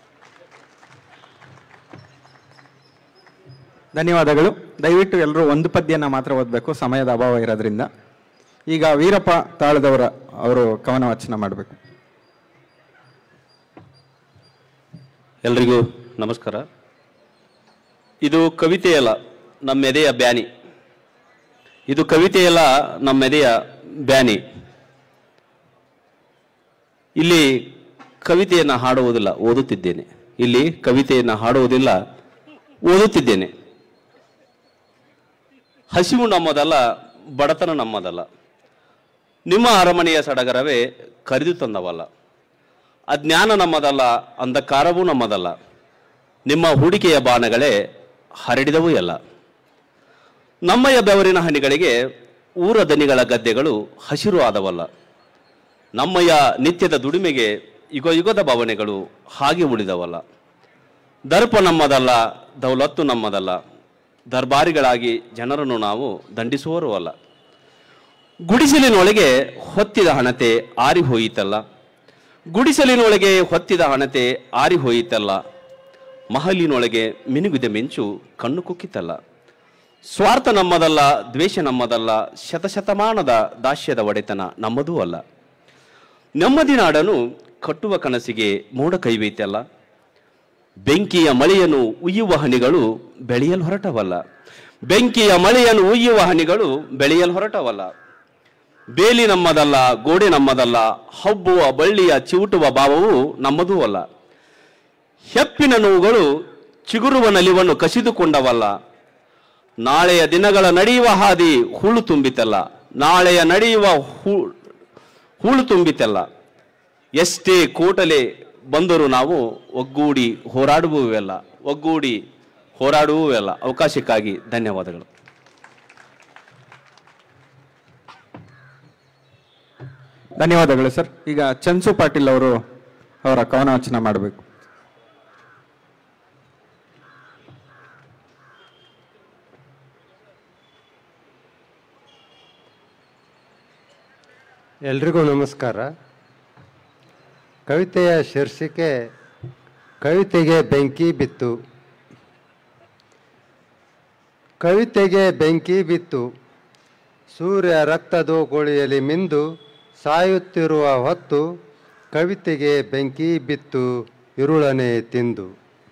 [SPEAKER 1] ಧನ್ಯವಾದಗಳು. ದಯವಿಟ್ಟು ಎಲ್ಲರೂ ಒಂದು ಪದ್ಯನ ಮಾತ್ರ ಓದಬೇಕು, ಸಮಯದ ಅಭಾವ ಇರೋದ್ರಿಂದ. ಈಗ ವೀರಪ್ಪ ತಾಳದವರ ಅವರು ಕವನ ವಾಚನ ಮಾಡಬೇಕು.
[SPEAKER 6] ಎಲ್ರಿಗೂ ನಮಸ್ಕಾರ. ಇದು ಕವಿತೆಯಲ್ಲ, ನಮ್ಮೆದೆಯ ಬ್ಯಾನಿ. ಇದು ಕವಿತೆಯಲ್ಲ, ನಮ್ಮೆದೆಯ ಬ್ಯಾನಿ. ಇಲ್ಲಿ ಕವಿತೆಯನ್ನು ಹಾಡುವುದಿಲ್ಲ, ಓದುತ್ತಿದ್ದೇನೆ. ಇಲ್ಲಿ ಕವಿತೆಯನ್ನು ಹಾಡುವುದಿಲ್ಲ, ಓದುತ್ತಿದ್ದೇನೆ. ಹಸಿವು ನಮ್ಮದಲ್ಲ, ಬಡತನ ನಮ್ಮದಲ್ಲ. ನಿಮ್ಮ ಅರಮನೆಯ ಸಡಗರವೇ ಕರೆದು ತಂದವಲ್ಲ. ಅಜ್ಞಾನ ನಮ್ಮದಲ್ಲ, ಅಂಧಕಾರವೂ ನಮ್ಮದಲ್ಲ. ನಿಮ್ಮ ಹೂಡಿಕೆಯ ಬಾಣಗಳೇ ಹರಡಿದವೂ ಎಲ್ಲ. ನಮ್ಮಯ ಬೆವರಿನ ಹನಿಗಳಿಗೆ ಊರ ದನಿಗಳ ಗದ್ದೆಗಳು ಹಸಿರು ಆದವಲ್ಲ. ನಮ್ಮಯ ನಿತ್ಯದ ದುಡಿಮೆಗೆ ಯುಗ ಯುಗದ ಭಾವನೆಗಳು ಹಾಗೆ ಉಳಿದವಲ್ಲ. ದರ್ಪ ನಮ್ಮದಲ್ಲ, ದೌಲತ್ತು ನಮ್ಮದಲ್ಲ. ದರ್ಬಾರಿಗಳಾಗಿ ಜನರನ್ನು ನಾವು ದಂಡಿಸುವರೂ ಅಲ್ಲ. ಗುಡಿಸಲಿನೊಳಗೆ ಹೊತ್ತಿದ ಹಣತೆ ಆರಿ ಹೋಯಿತಲ್ಲ. ಗುಡಿಸಲಿನೊಳಗೆ ಹೊತ್ತಿದ ಹಣತೆ ಆರಿ ಹೋಯಿತಲ್ಲ. ಮಹಲಿನೊಳಗೆ ಮಿನುಗಿದ ಮಿಂಚು ಕಣ್ಣು ಕುಕ್ಕಿತಲ್ಲ. ಸ್ವಾರ್ಥ ನಮ್ಮದಲ್ಲ, ದ್ವೇಷ ನಮ್ಮದಲ್ಲ. ಶತಶತಮಾನದ ದಾಸ್ಯದ ಒಡೆತನ ನಮ್ಮದೂ ಅಲ್ಲ. ನೆಮ್ಮದಿ ನಾಡನು ಕಟ್ಟುವ ಕನಸಿಗೆ ಮೋಡ ಕೈವೈತಲ್ಲ. ಬೆಂಕಿಯ ಮಳೆಯನ್ನು ಉಯ್ಯುವ ಹನಿಗಳು ಬೆಳೆಯಲು ಹೊರಟವಲ್ಲ. ಬೆಂಕಿಯ ಮಳೆಯನ್ನು ಉಯ್ಯುವ ಹನಿಗಳು ಬೆಳೆಯಲು ಹೊರಟವಲ್ಲ. ಬೇಲಿ ನಮ್ಮದಲ್ಲ, ಗೋಡೆ ನಮ್ಮದಲ್ಲ. ಹಬ್ಬುವ ಬಳ್ಳಿಯ ಚಿವುಟುವ ಭಾವವು ನಮ್ಮದೂ ಅಲ್ಲ. ಹೆಪ್ಪಿನ ನೋವುಗಳು ಚಿಗುರುವ ನಲಿವನ್ನು ಕಸಿದುಕೊಂಡವಲ್ಲ. ನಾಳೆಯ ದಿನಗಳ ನಡೆಯುವ ಹಾದಿ ಹೂಳು ತುಂಬಿತಲ್ಲ. ನಾಳೆಯ ನಡೆಯುವ ಹೂ ಹೂಳು ತುಂಬಿತಲ್ಲ. ಎಷ್ಟೇ ಕೋಟಲೆ ಬಂದರೂ ನಾವು ಒಗ್ಗೂಡಿ ಹೋರಾಡುವುವೆಲ್ಲ ಒಗ್ಗೂಡಿ ಹೋರಾಡುವುವೆಲ್ಲ. ಅವಕಾಶಕ್ಕಾಗಿ ಧನ್ಯವಾದಗಳು.
[SPEAKER 1] ಧನ್ಯವಾದಗಳು ಸರ್. ಈಗ ಚನ್ಸು ಪಾಟೀಲ್ ಅವರು ಅವರ ಕವನ ವಾಚನ ಮಾಡಬೇಕು.
[SPEAKER 7] ಎಲ್ರಿಗೂ ನಮಸ್ಕಾರ. ಕವಿತೆಯ ಶೀರ್ಷಿಕೆ ಕವಿತೆಗೆ ಬೆಂಕಿ ಬಿತ್ತು. ಕವಿತೆಗೆ ಬೆಂಕಿ ಬಿತ್ತು, ಸೂರ್ಯ ರಕ್ತದ ಗೋಳಿಯಲ್ಲಿ ಮಿಂದು ಸಾಯುತ್ತಿರುವ ಹೊತ್ತು. ಕವಿತೆಗೆ ಬೆಂಕಿ ಬಿತ್ತು, ಇರುಳನೆ ತಿಂದು.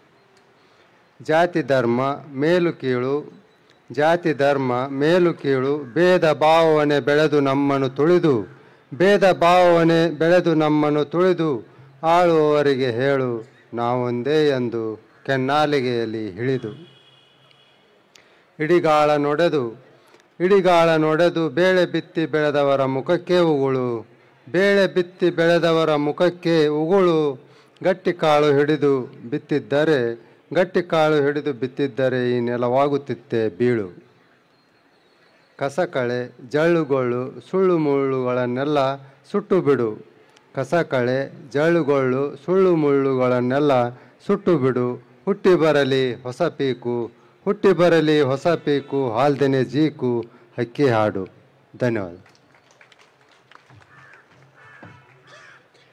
[SPEAKER 7] ಜಾತಿ ಧರ್ಮ ಮೇಲು ಕೀಳು, ಜಾತಿ ಧರ್ಮ ಮೇಲು ಕೀಳು, ಭೇದ ಭಾವನೆ ಬೆಳೆದು ನಮ್ಮನ್ನು ತುಳಿದು, ಭೇದ ಭಾವನೆ ಬೆಳೆದು ನಮ್ಮನ್ನು ತುಳಿದು, ಆಳುವವರಿಗೆ ಹೇಳು ನಾವೊಂದೇ ಎಂದು ಕೆನ್ನಾಲಿಗೆಯಲ್ಲಿ ಹಿಡಿದು. ಇಡಿಗಾಳ ನೊಡೆದು ಇಡಿಗಾಳ ನೊಡೆದು ಬೇಳೆ ಬಿತ್ತಿ ಬೆಳೆದವರ ಮುಖಕ್ಕೆ ಉಗುಳು, ಬೇಳೆ ಬಿತ್ತಿ ಬೆಳೆದವರ ಮುಖಕ್ಕೆ ಉಗುಳು. ಗಟ್ಟಿ ಕಾಳು ಹಿಡಿದು ಬಿತ್ತಿದ್ದರೆ ಗಟ್ಟಿ ಕಾಳು ಹಿಡಿದು ಬಿತ್ತಿದ್ದರೆ ಈ ನೆಲವಾಗುತ್ತಿತ್ತೆ ಬೀಳು. ಕಸಕಳೆ ಜಳ್ಳುಗೊಳ್ಳು ಸುಳ್ಳು ಮುಳ್ಳುಗಳನ್ನೆಲ್ಲ ಸುಟ್ಟು ಬಿಡು. ಕಸಕಳೆ ಜಳ್ಳುಗೊಳ್ಳು ಸುಳ್ಳು ಮುಳ್ಳುಗಳನ್ನೆಲ್ಲ ಸುಟ್ಟು ಬಿಡು. ಹುಟ್ಟಿ ಬರಲಿ ಹೊಸ ಪೀಕು, ಹುಟ್ಟಿ ಬರಲಿ ಹೊಸ ಪೀಕು, ಹಾಲ್ದೆನೆ ಜೀಕು, ಹಕ್ಕಿ ಹಾಡು. ಧನ್ಯವಾದ.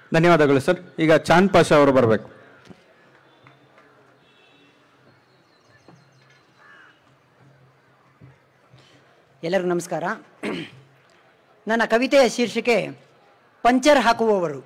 [SPEAKER 1] ಧನ್ಯವಾದಗಳು ಸರ್. ಈಗ ಚಾಂದ್ ಪಾಷಾ ಅವರು ಬರಬೇಕು.
[SPEAKER 8] ಎಲ್ಲರಿಗೂ ನಮಸ್ಕಾರ. ನನ್ನ ಕವಿತೆಯ ಶೀರ್ಷಿಕೆ ಪಂಚರ್ ಹಾಕುವವರು.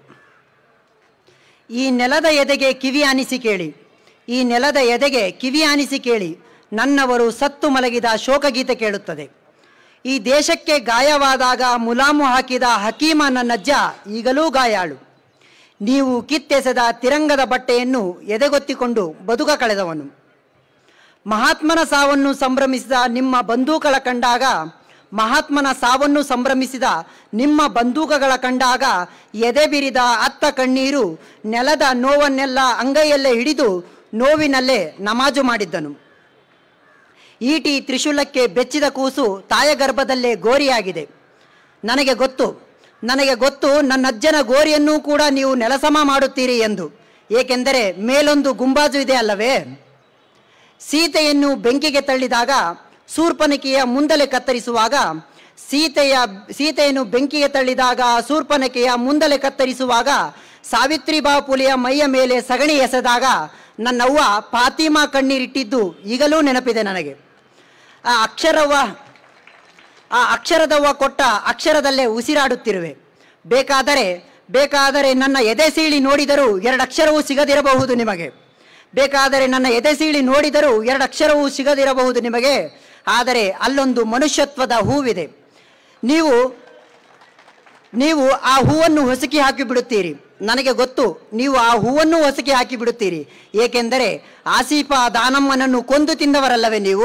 [SPEAKER 8] ಈ ನೆಲದ ಎದೆಗೆ ಕಿವಿ ಆನಿಸಿ ಕೇಳಿ, ಈ ನೆಲದ ಎದೆಗೆ ಕಿವಿ ಆನಿಸಿ ಕೇಳಿ, ನನ್ನವರು ಸತ್ತು ಮಲಗಿದ ಶೋಕಗೀತೆ ಕೇಳುತ್ತದೆ. ಈ ದೇಶಕ್ಕೆ ಗಾಯವಾದಾಗ ಮುಲಾಮು ಹಾಕಿದ ಹಕೀಮ ನನ್ನಜ್ಜ ಈಗಲೂ ಗಾಯಾಳು. ನೀವು ಕಿತ್ತೆಸೆದ ತಿರಂಗದ ಬಟ್ಟೆಯನ್ನು ಎದೆಗೊತ್ತಿಕೊಂಡು ಬದುಕ ಕಳೆದವನು. ಮಹಾತ್ಮನ ಸಾವನ್ನು ಸಂಭ್ರಮಿಸಿದ ನಿಮ್ಮ ಬಂದೂಕಗಳ ಕಂಡಾಗ ಮಹಾತ್ಮನ ಸಾವನ್ನು ಸಂಭ್ರಮಿಸಿದ ನಿಮ್ಮ ಬಂದೂಕಗಳ ಕಂಡಾಗ ಎದೆ ಬಿರಿದ ಅತ್ತ ಕಣ್ಣೀರು ನೆಲದ ನೋವನ್ನೆಲ್ಲ ಅಂಗೈಯಲ್ಲೇ ಹಿಡಿದು ನೋವಿನಲ್ಲೇ ನಮಾಜು ಮಾಡಿದ್ದನು. ಈಟಿ ತ್ರಿಶೂಲಕ್ಕೆ ಬೆಚ್ಚಿದ ಕೂಸು ತಾಯ ಗರ್ಭದಲ್ಲೇ ಗೋರಿಯಾಗಿದೆ. ನನಗೆ ಗೊತ್ತು ನನಗೆ ಗೊತ್ತು ನನ್ನಜ್ಜನ ಗೋರಿಯನ್ನೂ ಕೂಡ ನೀವು ನೆಲಸಮ ಮಾಡುತ್ತೀರಿ ಎಂದು. ಏಕೆಂದರೆ ಮೇಲೊಂದು ಗುಂಬಾಜು ಇದೆ ಅಲ್ಲವೇ? ಸೀತೆಯನ್ನು ಬೆಂಕಿಗೆ ತಳ್ಳಿದಾಗ ಶೂರ್ಪನಖಿಯ ಮುಂದಲೆ ಕತ್ತರಿಸುವಾಗ ಸೀತೆಯ ಸೀತೆಯನ್ನು ಬೆಂಕಿಗೆ ತಳ್ಳಿದಾಗ ಶೂರ್ಪನಖಿಯ ಮುಂದಲೆ ಕತ್ತರಿಸುವಾಗ ಸಾವಿತ್ರಿಬಾ ಪುಲಿಯ ಮೈಯ ಮೇಲೆ ಸಗಣಿ ಎಸೆದಾಗ ನನ್ನವ್ವ ಫಾತಿಮಾ ಕಣ್ಣೀರಿಟ್ಟಿದ್ದು ಈಗಲೂ ನೆನಪಿದೆ ನನಗೆ. ಆ ಅಕ್ಷರವ ಆ ಅಕ್ಷರದವ್ವ ಕೊಟ್ಟ ಅಕ್ಷರದಲ್ಲೇ ಉಸಿರಾಡುತ್ತಿರುವೆ. ಬೇಕಾದರೆ ಬೇಕಾದರೆ ನನ್ನ ಎದೆ ಸೀಳಿ ನೋಡಿದರೂ ಎರಡು ಅಕ್ಷರವೂ ಸಿಗದಿರಬಹುದು ನಿಮಗೆ. ಬೇಕಾದರೆ ನನ್ನ ಎದೆ ಸೀಳಿ ನೋಡಿದರೂ ಎರಡು ಅಕ್ಷರವೂ ಸಿಗದಿರಬಹುದು ನಿಮಗೆ. ಆದರೆ ಅಲ್ಲೊಂದು ಮನುಷ್ಯತ್ವದ ಹೂವಿದೆ. ನೀವು ನೀವು ಆ ಹೂವನ್ನು ಹೊಸಕಿ ಹಾಕಿ ಬಿಡುತ್ತೀರಿ. ನನಗೆ ಗೊತ್ತು, ನೀವು ಆ ಹೂವನ್ನು ಹೊಸಕಿ ಹಾಕಿ ಬಿಡುತ್ತೀರಿ. ಏಕೆಂದರೆ ಆಸೀಫಾ ದಾನಮ್ಮನನ್ನು ಕೊಂದು ತಿಂದವರಲ್ಲವೇ ನೀವು.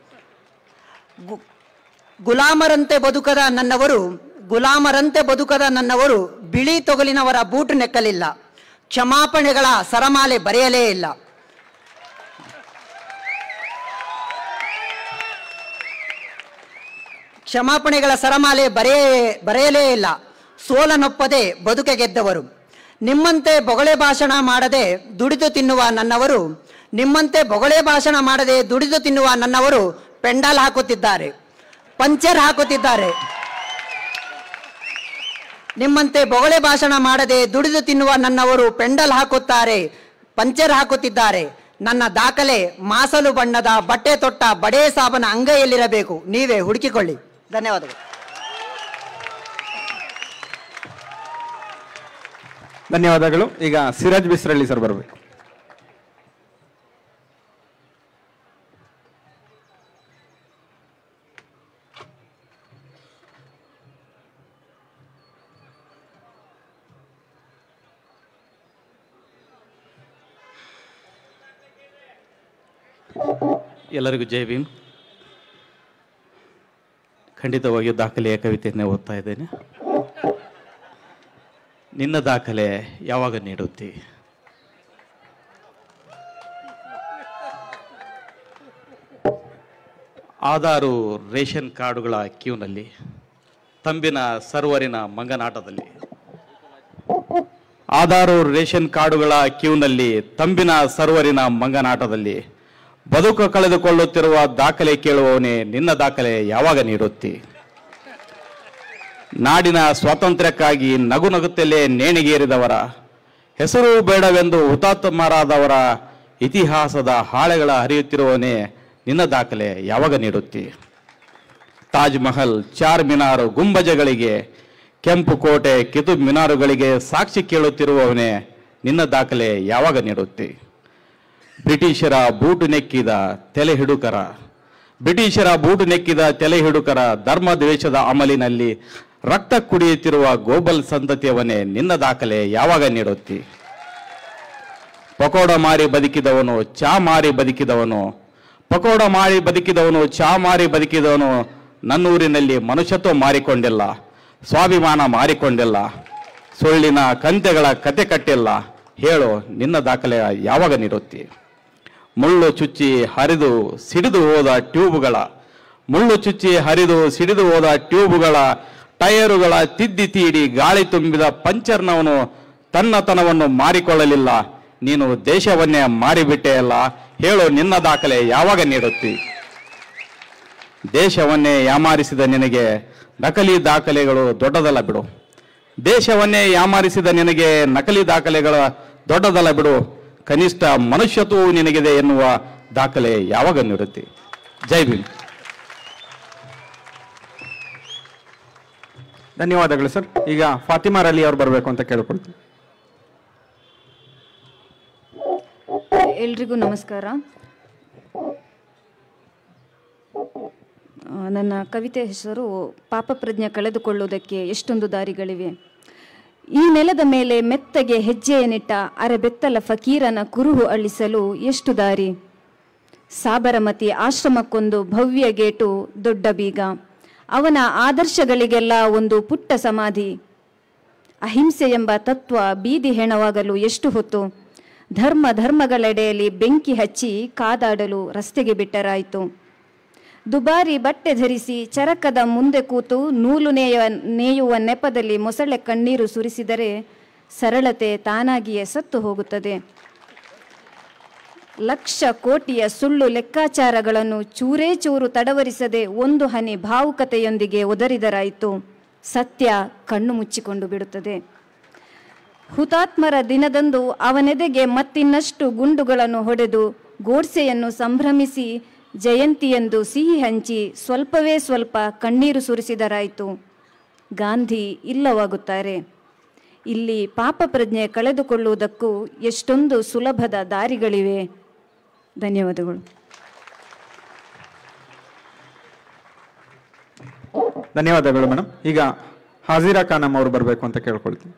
[SPEAKER 8] ಗುಲಾಮರಂತೆ ಬದುಕದ ನನ್ನವರು ಗುಲಾಮರಂತೆ ಬದುಕದ ನನ್ನವರು ಬಿಳಿ ತೊಗಲಿನವರ ಬೂಟು ನೆಕ್ಕಲಿಲ್ಲ. ಕ್ಷಮಾಪಣೆಗಳ ಸರಮಾಲೆ ಬರೆಯಲೇ ಇಲ್ಲ. ಕ್ಷಮಾಪಣೆಗಳ ಸರಮಾಲೆ ಬರೆಯ ಬರೆಯಲೇ ಇಲ್ಲ. ಸೋಲನೊಪ್ಪದೆ ಬದುಕ ಗೆದ್ದವರು. ನಿಮ್ಮಂತೆ ಬೊಗಳೆ ಭಾಷಣ ಮಾಡದೆ ದುಡಿದು ತಿನ್ನುವ ನನ್ನವರು ನಿಮ್ಮಂತೆ ಬೊಗಳೆ ಭಾಷಣ ಮಾಡದೆ ದುಡಿದು ತಿನ್ನುವ ನನ್ನವರು ಪೆಂಡಾಲ್ ಹಾಕುತ್ತಿದ್ದಾರೆ, ಪಂಚರ್ ಹಾಕುತ್ತಿದ್ದಾರೆ. ನಿಮ್ಮಂತೆ ಬೊಗಳೆ ಭಾಷಣ ಮಾಡದೆ ದುಡಿದು ತಿನ್ನುವ ನನ್ನವರು ಪೆಂಡಲ್ ಹಾಕುತ್ತಾರೆ, ಪಂಚರ್ ಹಾಕುತ್ತಿದ್ದಾರೆ. ನನ್ನ ದಾಖಲೆ ಮಾಸಲು ಬಣ್ಣದ ಬಟ್ಟೆ ತೊಟ್ಟ ಬಡೇ ಸಾಬನ ಅಂಗೈಯಲ್ಲಿರಬೇಕು. ನೀವೇ ಹುಡುಕಿಕೊಳ್ಳಿ. ಧನ್ಯವಾದಗಳು.
[SPEAKER 1] ಧನ್ಯವಾದಗಳು. ಈಗ ಸಿರಾಜ್ ಬಿಸ್ರಳ್ಳಿ ಸರ್ ಬರಬೇಕು.
[SPEAKER 9] ಎಲ್ಲರಿಗೂ ಜೈ ಭೀಮ್. ಖಂಡಿತವಾಗಿಯೂ ದಾಖಲೆಯ ಕವಿತೆಯನ್ನೇ ಓದ್ತಾ ಇದ್ದೇನೆ. ನಿನ್ನ ದಾಖಲೆ ಯಾವಾಗ ನೀಡುತ್ತಿ? ಆಧಾರು ರೇಷನ್ ಕಾರ್ಡುಗಳ ಕ್ಯೂನಲ್ಲಿ, ತಂಬಿನ ಸರ್ವರಿನ ಮಂಗನಾಟದಲ್ಲಿ, ಆಧಾರು ರೇಷನ್ ಕಾರ್ಡುಗಳ ಕ್ಯೂನಲ್ಲಿ, ತಂಬಿನ ಸರ್ವರಿನ ಮಂಗನಾಟದಲ್ಲಿ ಬದುಕು ಕಳೆದುಕೊಳ್ಳುತ್ತಿರುವ ದಾಖಲೆ ಕೇಳುವವನೇ ನಿನ್ನ ದಾಖಲೆ ಯಾವಾಗ ನೀಡುತ್ತಿ? ನಾಡಿನ ಸ್ವಾತಂತ್ರ್ಯಕ್ಕಾಗಿ ನಗು ನಗುತ್ತಲೇ ನೇಣಿಗೇರಿದವರ ಹೆಸರು ಬೇಡವೆಂದು ಹುತಾತ್ಮರಾದವರ ಇತಿಹಾಸದ ಹಾಳೆಗಳ ಹರಿಯುತ್ತಿರುವವನೇ ನಿನ್ನ ದಾಖಲೆ ಯಾವಾಗ ನೀಡುತ್ತಿ? ತಾಜ್ ಮಹಲ್, ಚಾರ್ ಮಿನಾರು ಗುಂಬಜಗಳಿಗೆ, ಕೆಂಪು ಕೋಟೆ, ಕಿತುಬ್ ಮಿನಾರುಗಳಿಗೆ ಸಾಕ್ಷಿ ಕೇಳುತ್ತಿರುವವನೇ ನಿನ್ನ ದಾಖಲೆ ಯಾವಾಗ ನೀಡುತ್ತಿ? ಬ್ರಿಟಿಷರ ಬೂಟು ನೆಕ್ಕಿದ ತಲೆ ಹಿಡುಕರ ಬ್ರಿಟಿಷರ ಬೂಟು ನೆಕ್ಕಿದ ತಲೆ ಹಿಡುಕರ ಧರ್ಮ ದ್ವೇಷದ ಅಮಲಿನಲ್ಲಿ ರಕ್ತ ಕುಡಿಯುತ್ತಿರುವ ಗೋಬಲ್ ಸಂತತಿಯವನೇ ನಿನ್ನ ದಾಖಲೆ ಯಾವಾಗ ನೀಡುತ್ತಿ? ಪಕೋಡ ಮಾರಿ ಬದುಕಿದವನು, ಚಾ ಮಾರಿ ಬದುಕಿದವನು, ಪಕೋಡ ಮಾರಿ ಬದುಕಿದವನು, ಚಾ ಮಾರಿ ಬದುಕಿದವನು ನನ್ನೂರಿನಲ್ಲಿ ಮನುಷ್ಯತ್ವ ಮಾರಿಕೊಂಡಿಲ್ಲ, ಸ್ವಾಭಿಮಾನ ಮಾರಿಕೊಂಡಿಲ್ಲ, ಸುಳ್ಳಿನ ಕಂತೆಗಳ ಕತೆ ಕಟ್ಟಿಲ್ಲ. ಹೇಳು, ನಿನ್ನ ದಾಖಲೆ ಯಾವಾಗ ನೀಡುತ್ತಿ? ಮುಳ್ಳು ಚುಚ್ಚಿ ಹರಿದು ಸಿಡಿದು ಹೋದ ಟ್ಯೂಬ್ಗಳ ಮುಳ್ಳು ಚುಚ್ಚಿ ಹರಿದು ಸಿಡಿದು ಹೋದ ಟ್ಯೂಬ್ಗಳ ಟೈರುಗಳ ತಿದ್ದಿ ತೀಡಿ ಗಾಳಿ ತುಂಬಿದ ಪಂಚರ್ನವನು ತನ್ನತನವನ್ನು ಮಾರಿಕೊಳ್ಳಲಿಲ್ಲ. ನೀನು ದೇಶವನ್ನೇ ಮಾರಿಬಿಟ್ಟೆಯಲ್ಲ. ಹೇಳು, ನಿನ್ನ ದಾಖಲೆ ಯಾವಾಗ ನೀಡುತ್ತಿ? ದೇಶವನ್ನೇ ಯಾಮಾರಿಸಿದ ನಿನಗೆ ನಕಲಿ ದಾಖಲೆಗಳು ದೊಡ್ಡದಲ್ಲ ಬಿಡು. ದೇಶವನ್ನೇ ಯಾಮಾರಿಸಿದ ನಿನಗೆ ನಕಲಿ ದಾಖಲೆಗಳ ದೊಡ್ಡದಲ್ಲ ಬಿಡು, ಕನಿಷ್ಠ ಮನುಷ್ಯತ್ವವು ನಿನಗಿದೆ ಎನ್ನುವ ದಾಖಲೆ ಯಾವಾಗ ನಿವೃತ್ತಿ? ಜೈ ಭೀಮ್.
[SPEAKER 1] ಧನ್ಯವಾದಗಳು ಸರ್. ಈಗ ಫಾತಿಮಾ ಅಲಿ ಅವ್ರು ಬರಬೇಕು ಅಂತ ಕೇಳ್ಕೊಳ್ತೀನಿ.
[SPEAKER 10] ಎಲ್ರಿಗೂ ನಮಸ್ಕಾರ. ನನ್ನ ಕವಿತೆ ಹೆಸರು ಪಾಪಪ್ರಜ್ಞೆ ಕಳೆದುಕೊಳ್ಳುವುದಕ್ಕೆ ಎಷ್ಟೊಂದು ದಾರಿಗಳಿವೆ. ಈ ನೆಲದ ಮೇಲೆ ಮೆತ್ತಗೆ ಹೆಜ್ಜೆಯನ್ನಿಟ್ಟ ಅರೆಬೆತ್ತಲ ಫಕೀರನ ಕುರುಹು ಅಳಿಸಲು ಎಷ್ಟು ದಾರಿ. ಸಾಬರಮತಿ ಆಶ್ರಮಕ್ಕೊಂದು ಭವ್ಯ ಗೇಟು, ದೊಡ್ಡ ಬೀಗ, ಅವನ ಆದರ್ಶಗಳಿಗೆಲ್ಲ ಒಂದು ಪುಟ್ಟ ಸಮಾಧಿ. ಅಹಿಂಸೆ ಎಂಬ ತತ್ವ ಬೀದಿ ಹೆಣವಾಗಲು ಎಷ್ಟು ಹೊತ್ತು. ಧರ್ಮ ಧರ್ಮಗಳೆಡೆಯಲ್ಲಿ ಬೆಂಕಿ ಹಚ್ಚಿ ಕಾದಾಡಲು ರಸ್ತೆಗೆ ಬಿಟ್ಟರಾಯಿತು. ದುಬಾರಿ ಬಟ್ಟೆ ಧರಿಸಿ ಚರಕದ ಮುಂದೆ ಕೂತು ನೂಲು ನೇಯ ನೇಯುವ ನೆಪದಲ್ಲಿ ಮೊಸಳೆ ಕಣ್ಣೀರು ಸುರಿಸಿದರೆ ಸರಳತೆ ತಾನಾಗಿಯೇ ಸತ್ತು ಹೋಗುತ್ತದೆ. ಲಕ್ಷ ಕೋಟಿಯ ಸುಳ್ಳು ಲೆಕ್ಕಾಚಾರಗಳನ್ನು ಚೂರೇ ಚೂರು ತಡವರಿಸದೆ ಒಂದು ಹನಿ ಭಾವುಕತೆಯೊಂದಿಗೆ ಒದರಿದರಾಯಿತು. ಸತ್ಯ ಕಣ್ಣು ಮುಚ್ಚಿಕೊಂಡು ಬಿಡುತ್ತದೆ. ಹುತಾತ್ಮರ ದಿನದಂದು ಅವನೆದೆಗೆ ಮತ್ತಿನ್ನಷ್ಟು ಗುಂಡುಗಳನ್ನು ಹೊಡೆದು ಗೋಡ್ಸೆಯನ್ನು ಸಂಭ್ರಮಿಸಿ ಜಯಂತಿಯೆಂದು ಸಿಹಿ ಹಂಚಿ ಸ್ವಲ್ಪವೇ ಸ್ವಲ್ಪ ಕಣ್ಣೀರು ಸುರಿಸಿದರಾಯಿತು. ಗಾಂಧಿ ಇಲ್ಲವಾಗುತ್ತಾರೆ. ಇಲ್ಲಿ ಪಾಪ ಪ್ರಜ್ಞೆ ಕಳೆದುಕೊಳ್ಳುವುದಕ್ಕೂ ಎಷ್ಟೊಂದು ಸುಲಭದ ದಾರಿಗಳಿವೆ. ಧನ್ಯವಾದಗಳು.
[SPEAKER 1] ಧನ್ಯವಾದಗಳು ಮೇಡಮ್. ಈಗ ಹಾಜಿರಾ ಖಾನಮ್ ಅವರು ಬರಬೇಕು ಅಂತ ಕೇಳ್ಕೊಳ್ತೀನಿ.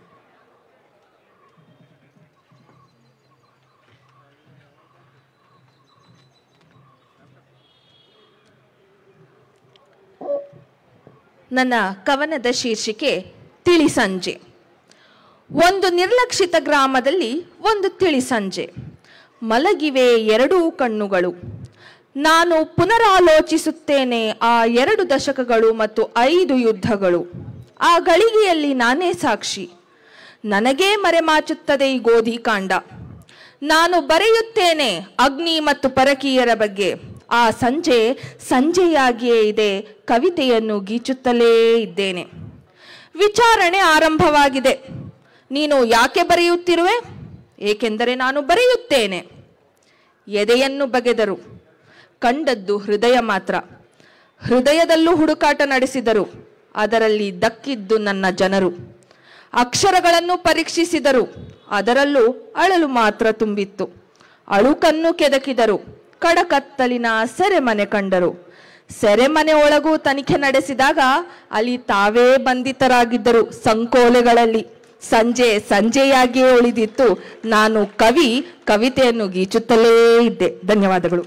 [SPEAKER 11] ನನ್ನ ಕವನದ ಶೀರ್ಷಿಕೆ ತಿಳಿ ಸಂಜೆ. ಒಂದು ನಿರ್ಲಕ್ಷಿತ ಗ್ರಾಮದಲ್ಲಿ ಒಂದು ತಿಳಿ ಸಂಜೆ. ಮಲಗಿವೆ ಎರಡೂ ಕಣ್ಣುಗಳು. ನಾನು ಪುನರಾಲೋಚಿಸುತ್ತೇನೆ ಆ ಎರಡು ದಶಕಗಳು ಮತ್ತು ಐದು ಯುದ್ಧಗಳು. ಆ ಗಳಿಗೆಯಲ್ಲಿ ನಾನೇ ಸಾಕ್ಷಿ. ನನಗೇ ಮರೆಮಾಚುತ್ತದೆ ಈ ಗೋಧಿ ಕಾಂಡ. ನಾನು ಬರೆಯುತ್ತೇನೆ ಅಗ್ನಿ ಮತ್ತು ಪರಕೀಯರ ಬಗ್ಗೆ. ಆ ಸಂಜೆ ಸಂಜೆಯಾಗಿಯೇ ಇದೆ. ಕವಿತೆಯನ್ನು ಗೀಚುತ್ತಲೇ ಇದ್ದೇನೆ. ವಿಚಾರಣೆ ಆರಂಭವಾಗಿದೆ. ನೀನು ಯಾಕೆ ಬರೆಯುತ್ತಿರುವೆ? ಏಕೆಂದರೆ ನಾನು ಬರೆಯುತ್ತೇನೆ. ಎದೆಯನ್ನು ಬಗೆದರು. ಕಂಡದ್ದು ಹೃದಯ ಮಾತ್ರ. ಹೃದಯದಲ್ಲೂ ಹುಡುಕಾಟ ನಡೆಸಿದರು. ಅದರಲ್ಲಿ ದಕ್ಕಿದ್ದು ನನ್ನ ಜನರು. ಅಕ್ಷರಗಳನ್ನು ಪರೀಕ್ಷಿಸಿದರು. ಅದರಲ್ಲೂ ಅಳಲು ಮಾತ್ರ ತುಂಬಿತ್ತು. ಅಳುಕನ್ನು ಕೆದಕಿದರು. ಕಡಕತ್ತಲಿನ ಸೆರೆಮನೆ ಕಂಡರು. ಸೆರೆಮನೆ ಒಳಗೂ ತನಿಖೆ ನಡೆಸಿದಾಗ ಅಲ್ಲಿ ತಾವೇ ಬಂಧಿತರಾಗಿದ್ದರು ಸಂಕೋಲೆಗಳಲ್ಲಿ. ಸಂಜೆ ಸಂಜೆಯಾಗಿಯೇ ಉಳಿದಿತ್ತು. ನಾನು ಕವಿ, ಕವಿತೆಯನ್ನು ಗೀಚುತ್ತಲೇ ಇದ್ದೆ. ಧನ್ಯವಾದಗಳು.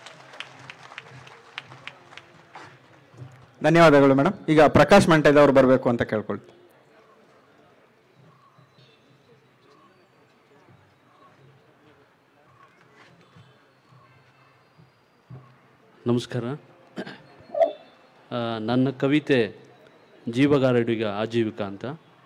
[SPEAKER 1] ಧನ್ಯವಾದಗಳು ಮೇಡಮ್. ಈಗ ಪ್ರಕಾಶ್ ಮಂಟೇದ ಅವರು ಬರಬೇಕು ಅಂತ ಕೇಳ್ಕೊಳ್ತೀನಿ.
[SPEAKER 12] ನಮಸ್ಕಾರ. ನನ್ನ ಕವಿತೆ ಜೀವಗಾರಡಿಗ ಆಜೀವಿಕ ಅಂತ.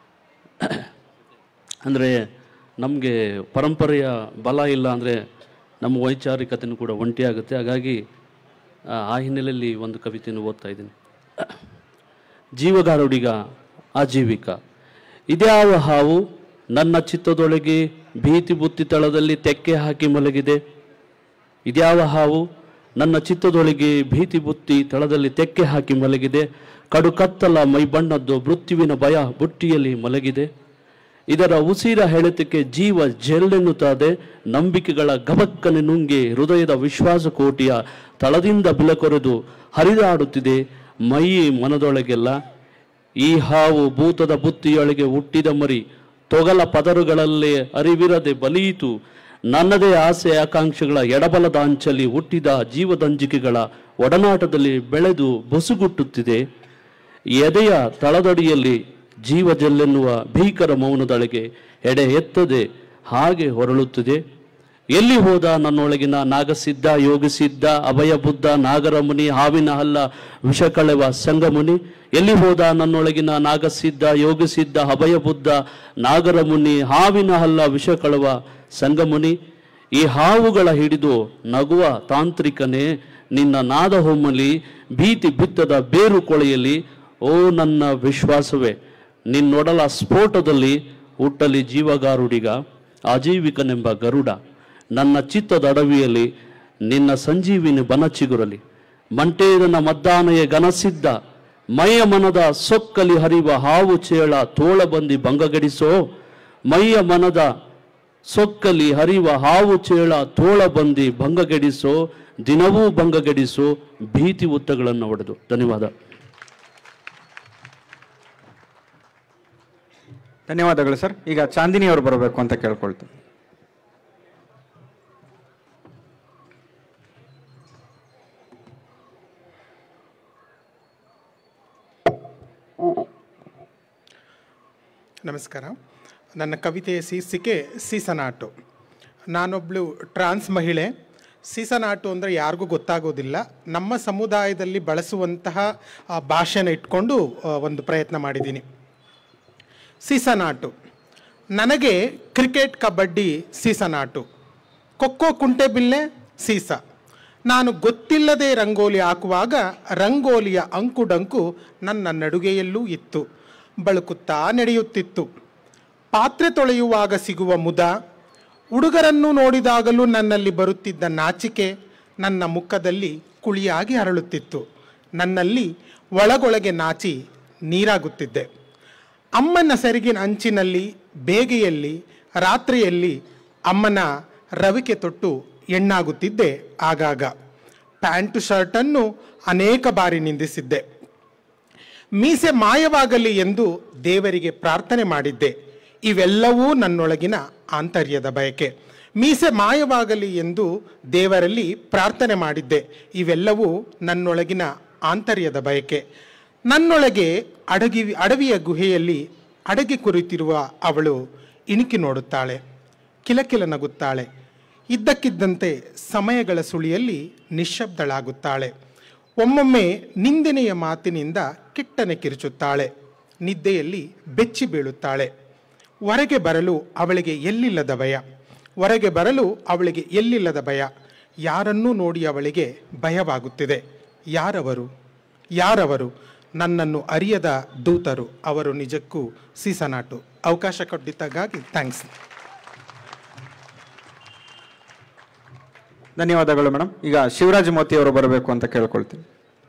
[SPEAKER 12] ಅಂದರೆ ನಮಗೆ ಪರಂಪರೆಯ ಬಲ ಇಲ್ಲ ಅಂದರೆ ನಮ್ಮ ವೈಚಾರಿಕತೆಯೂ ಕೂಡ ಒಂಟಿಯಾಗುತ್ತೆ. ಹಾಗಾಗಿ ಆ ಹಿನ್ನೆಲೆಯಲ್ಲಿ ಒಂದು ಕವಿತೆಯನ್ನು ಓದ್ತಾ ಇದ್ದೀನಿ. ಜೀವಗಾರಡಿಗ ಆಜೀವಿಕ. ಇದ್ಯಾವ ಹಾವು ನನ್ನ ಚಿತ್ತದೊಳಗೆ ಭೀತಿ ಬುತ್ತಿ ತಳದಲ್ಲಿ ತೆಕ್ಕೆ ಹಾಕಿ ಮಲಗಿದೆ. ಇದ್ಯಾವ ಹಾವು ನನ್ನ ಚಿತ್ತದೊಳಗೆ ಭೀತಿ ಬುತ್ತಿ ತಳದಲ್ಲಿ ತೆಕ್ಕೆ ಹಾಕಿ ಮಲಗಿದೆ. ಕಡು ಕತ್ತಲ ಮೈ ಬಣ್ಣದ್ದು ಮೃತ್ಯುವಿನ ಭಯ ಬುಟ್ಟಿಯಲ್ಲಿ ಮಲಗಿದೆ. ಇದರ ಉಸಿರ ಹೆಳೆತಕ್ಕೆ ಜೀವ ಜೆಲ್ಲೆನ್ನುತ್ತದೆ. ನಂಬಿಕೆಗಳ ಗಬಕ್ಕನೆ ನುಂಗಿ ಹೃದಯದ ವಿಶ್ವಾಸ ಕೋಟಿಯ ತಳದಿಂದ ಬಿಲಕೊರೆದು ಹರಿದಾಡುತ್ತಿದೆ ಮೈ ಮನದೊಳಗೆಲ್ಲ. ಈ ಹಾವು ಭೂತದ ಬುತ್ತಿಯೊಳಗೆ ಹುಟ್ಟಿದ ಮರಿ. ತೊಗಲ ಪದರುಗಳಲ್ಲೇ ಅರಿವಿರದೆ ಬಲಿಯಿತು. ನನ್ನದೇ ಆಸೆ ಆಕಾಂಕ್ಷೆಗಳ ಎಡಬಲದ ಅಂಚಲ್ಲಿ ಹುಟ್ಟಿದ ಜೀವದಂಜಿಕೆಗಳ ಒಡನಾಟದಲ್ಲಿ ಬೆಳೆದು ಬಸುಗುಟ್ಟುತ್ತಿದೆ. ಎದೆಯ ತಳದಡಿಯಲ್ಲಿ ಜೀವ ಜಲ್ಲೆನ್ನುವ ಭೀಕರ ಮೌನದೊಳಗೆ ಎಡೆ ಎತ್ತದೆ ಹಾಗೆ ಹೊರಳುತ್ತದೆ. ಎಲ್ಲಿ ಹೋದ ನನ್ನೊಳಗಿನ ನಾಗಸಿದ್ಧ ಯೋಗಿಸಿದ್ದ ಅಭಯ ಬುದ್ಧ ನಾಗರಮುನಿ ಹಾವಿನ ಹಲ್ಲ ವಿಷಕಳೆವ ಸಂಗಮುನಿ. ಎಲ್ಲಿ ಹೋದ ನನ್ನೊಳಗಿನ ನಾಗಸಿದ್ಧ ಯೋಗಿಸಿದ್ದ ಅಭಯ ಬುದ್ಧ ನಾಗರಮುನಿ ಹಾವಿನ ಹಲ್ಲ ವಿಷಕಳೆವ ಸಂಗಮುನಿ. ಈ ಹಾವುಗಳ ಹಿಡಿದು ನಗುವ ತಾಂತ್ರಿಕನೇ ನಿನ್ನ ನಾದ ಹೊಮ್ಮಲಿ ಭೀತಿ ಬಿತ್ತದ ಬೇರು ಕೊಳೆಯಲಿ. ಓ ನನ್ನ ವಿಶ್ವಾಸವೇ, ನಿನ್ನೊಡಲ ಸ್ಫೋಟದಲ್ಲಿ ಹುಟ್ಟಲಿ ಜೀವಗಾರುಡಿಗ ಆಜೀವಿಕನೆಂಬ ಗರುಡ. ನನ್ನ ಚಿತ್ತದ ಅಡವಿಯಲ್ಲಿ ನಿನ್ನ ಸಂಜೀವಿನಿ ಬನಚಿಗುರಲಿ. ಮಂಟೇದನ ಮದ್ದಾನೆಯ ಗನಸಿದ್ದ ಮೈಯ ಮನದ ಸೊಕ್ಕಲಿ ಹರಿವ ಹಾವು ಚೇಳ ತೋಳಬಂದಿ ಭಂಗಗಡಿಸೋ. ಮೈಯ ಮನದ ಸೊಕ್ಕಲಿ ಹರಿವ ಹಾವು ಚೇಳ ತೋಳಬಂದಿ ಭಂಗಗಡಿಸೋ. ದಿನವೂ ಭಂಗಗಡಿಸೋ ಭೀತಿ ಉತ್ತಗಳನ್ನು ಹೊಡೆದು. ಧನ್ಯವಾದ.
[SPEAKER 1] ಧನ್ಯವಾದಗಳು ಸರ್. ಈಗ ಚಾಂದಿನಿ ಅವರು ಬರಬೇಕು ಅಂತ ಕೇಳ್ಕೊಳ್ತೀನಿ.
[SPEAKER 13] ನಮಸ್ಕಾರ. ನನ್ನ ಕವಿತೆಯ ಶೀರ್ಷಿಕೆ ಸೀಸನಾಟು. ನಾನೊಬ್ಬಳು ಟ್ರಾನ್ಸ್ ಮಹಿಳೆ. ಸೀಸನಾಟು ಅಂದರೆ ಯಾರಿಗೂ ಗೊತ್ತಾಗೋದಿಲ್ಲ. ನಮ್ಮ ಸಮುದಾಯದಲ್ಲಿ ಬಳಸುವಂತಹ ಭಾಷೆನ ಇಟ್ಕೊಂಡು ಒಂದು ಪ್ರಯತ್ನ ಮಾಡಿದ್ದೀನಿ. ಸೀಸನಾಟು. ನನಗೆ ಕ್ರಿಕೆಟ್, ಕಬಡ್ಡಿ ಸೀಸನಾಟು. ಖೋಖೋ, ಕುಂಟೆಬಿಲ್ಲೆ ಸೀಸ. ನಾನು ಗೊತ್ತಿಲ್ಲದೆ ರಂಗೋಲಿ ಹಾಕುವಾಗ ರಂಗೋಲಿಯ ಅಂಕುಡಂಕು ನನ್ನ ನಡುಗೆಯಲ್ಲೂ ಇತ್ತು, ಬಳುಕುತ್ತಾ ನಡೆಯುತ್ತಿತ್ತು. ಪಾತ್ರೆ ತೊಳೆಯುವಾಗ ಸಿಗುವ ಮುದ, ಹುಡುಗರನ್ನು ನೋಡಿದಾಗಲೂ ನನ್ನಲ್ಲಿ ಬರುತ್ತಿದ್ದ ನಾಚಿಕೆ ನನ್ನ ಮುಖದಲ್ಲಿ ಕುಳಿಯಾಗಿ ಹರಳುತ್ತಿತ್ತು. ನನ್ನಲ್ಲಿ ಒಳಗೊಳಗೆ ನಾಚಿ ನೀರಾಗುತ್ತಿದ್ದೆ. ಅಮ್ಮನ ಸೆರಗಿನ ಅಂಚಿನಲ್ಲಿ ಬೇಗೆಯಲ್ಲಿ ರಾತ್ರಿಯಲ್ಲಿ ಅಮ್ಮನ ರವಿಕೆ ತೊಟ್ಟು ಎಣ್ಣಾಗುತ್ತಿದ್ದೆ. ಆಗಾಗ ಪ್ಯಾಂಟು ಶರ್ಟನ್ನು ಅನೇಕ ಬಾರಿ ನಿಂದಿಸಿದ್ದೆ. ಮೀಸೆ ಮಾಯವಾಗಲಿ ಎಂದು ದೇವರಿಗೆ ಪ್ರಾರ್ಥನೆ ಮಾಡಿದ್ದೆ. ಇವೆಲ್ಲವೂ ನನ್ನೊಳಗಿನ ಆಂತರ್ಯದ ಬಯಕೆ. ಮೀಸೆ ಮಾಯವಾಗಲಿ ಎಂದು ದೇವರಲ್ಲಿ ಪ್ರಾರ್ಥನೆ ಮಾಡಿದ್ದೆ. ಇವೆಲ್ಲವೂ ನನ್ನೊಳಗಿನ ಆಂತರ್ಯದ ಬಯಕೆ. ನನ್ನೊಳಗೆ ಅಡಗಿ ಅಡವಿಯ ಗುಹೆಯಲ್ಲಿ ಅಡಗಿ ಕುರಿತಿರುವ ಅವಳು ಇಣುಕಿ ನೋಡುತ್ತಾಳೆ, ಕಿಲಕಿಲ ನಗುತ್ತಾಳೆ. ಇದ್ದಕ್ಕಿದ್ದಂತೆ ಸಮಯಗಳ ಸುಳಿಯಲ್ಲಿ ನಿಶ್ಶಬ್ದಳಾಗುತ್ತಾಳೆ. ಒಮ್ಮೊಮ್ಮೆ ನಿಂದನೆಯ ಮಾತಿನಿಂದ ಕಿಟ್ಟನೆ ಕಿರುಚುತ್ತಾಳೆ. ನಿದ್ದೆಯಲ್ಲಿ ಬೆಚ್ಚಿ ಬೀಳುತ್ತಾಳೆ. ಹೊರಗೆ ಬರಲು ಅವಳಿಗೆ ಎಲ್ಲಿಲ್ಲದ ಭಯ. ಹೊರಗೆ ಬರಲು ಅವಳಿಗೆ ಎಲ್ಲಿಲ್ಲದ ಭಯ. ಯಾರನ್ನೂ ನೋಡಿ ಅವಳಿಗೆ ಭಯವಾಗುತ್ತಿದೆ. ಯಾರವರು ಯಾರವರು ನನ್ನನ್ನು ಅರಿಯದ ದೂತರು. ಅವರು ನಿಜಕ್ಕೂ ಸೀಸನಾಟು. ಅವಕಾಶ ಕೊಟ್ಟಿದ್ದಕ್ಕಾಗಿ ಥ್ಯಾಂಕ್ಸ್.
[SPEAKER 1] ಧನ್ಯವಾದಗಳು ಮೇಡಮ್. ಈಗ ಶಿವರಾಜ್ ಮೋತಿ ಅವರು ಬರಬೇಕು ಅಂತ ಕೇಳ್ಕೊಳ್ತೀನಿ.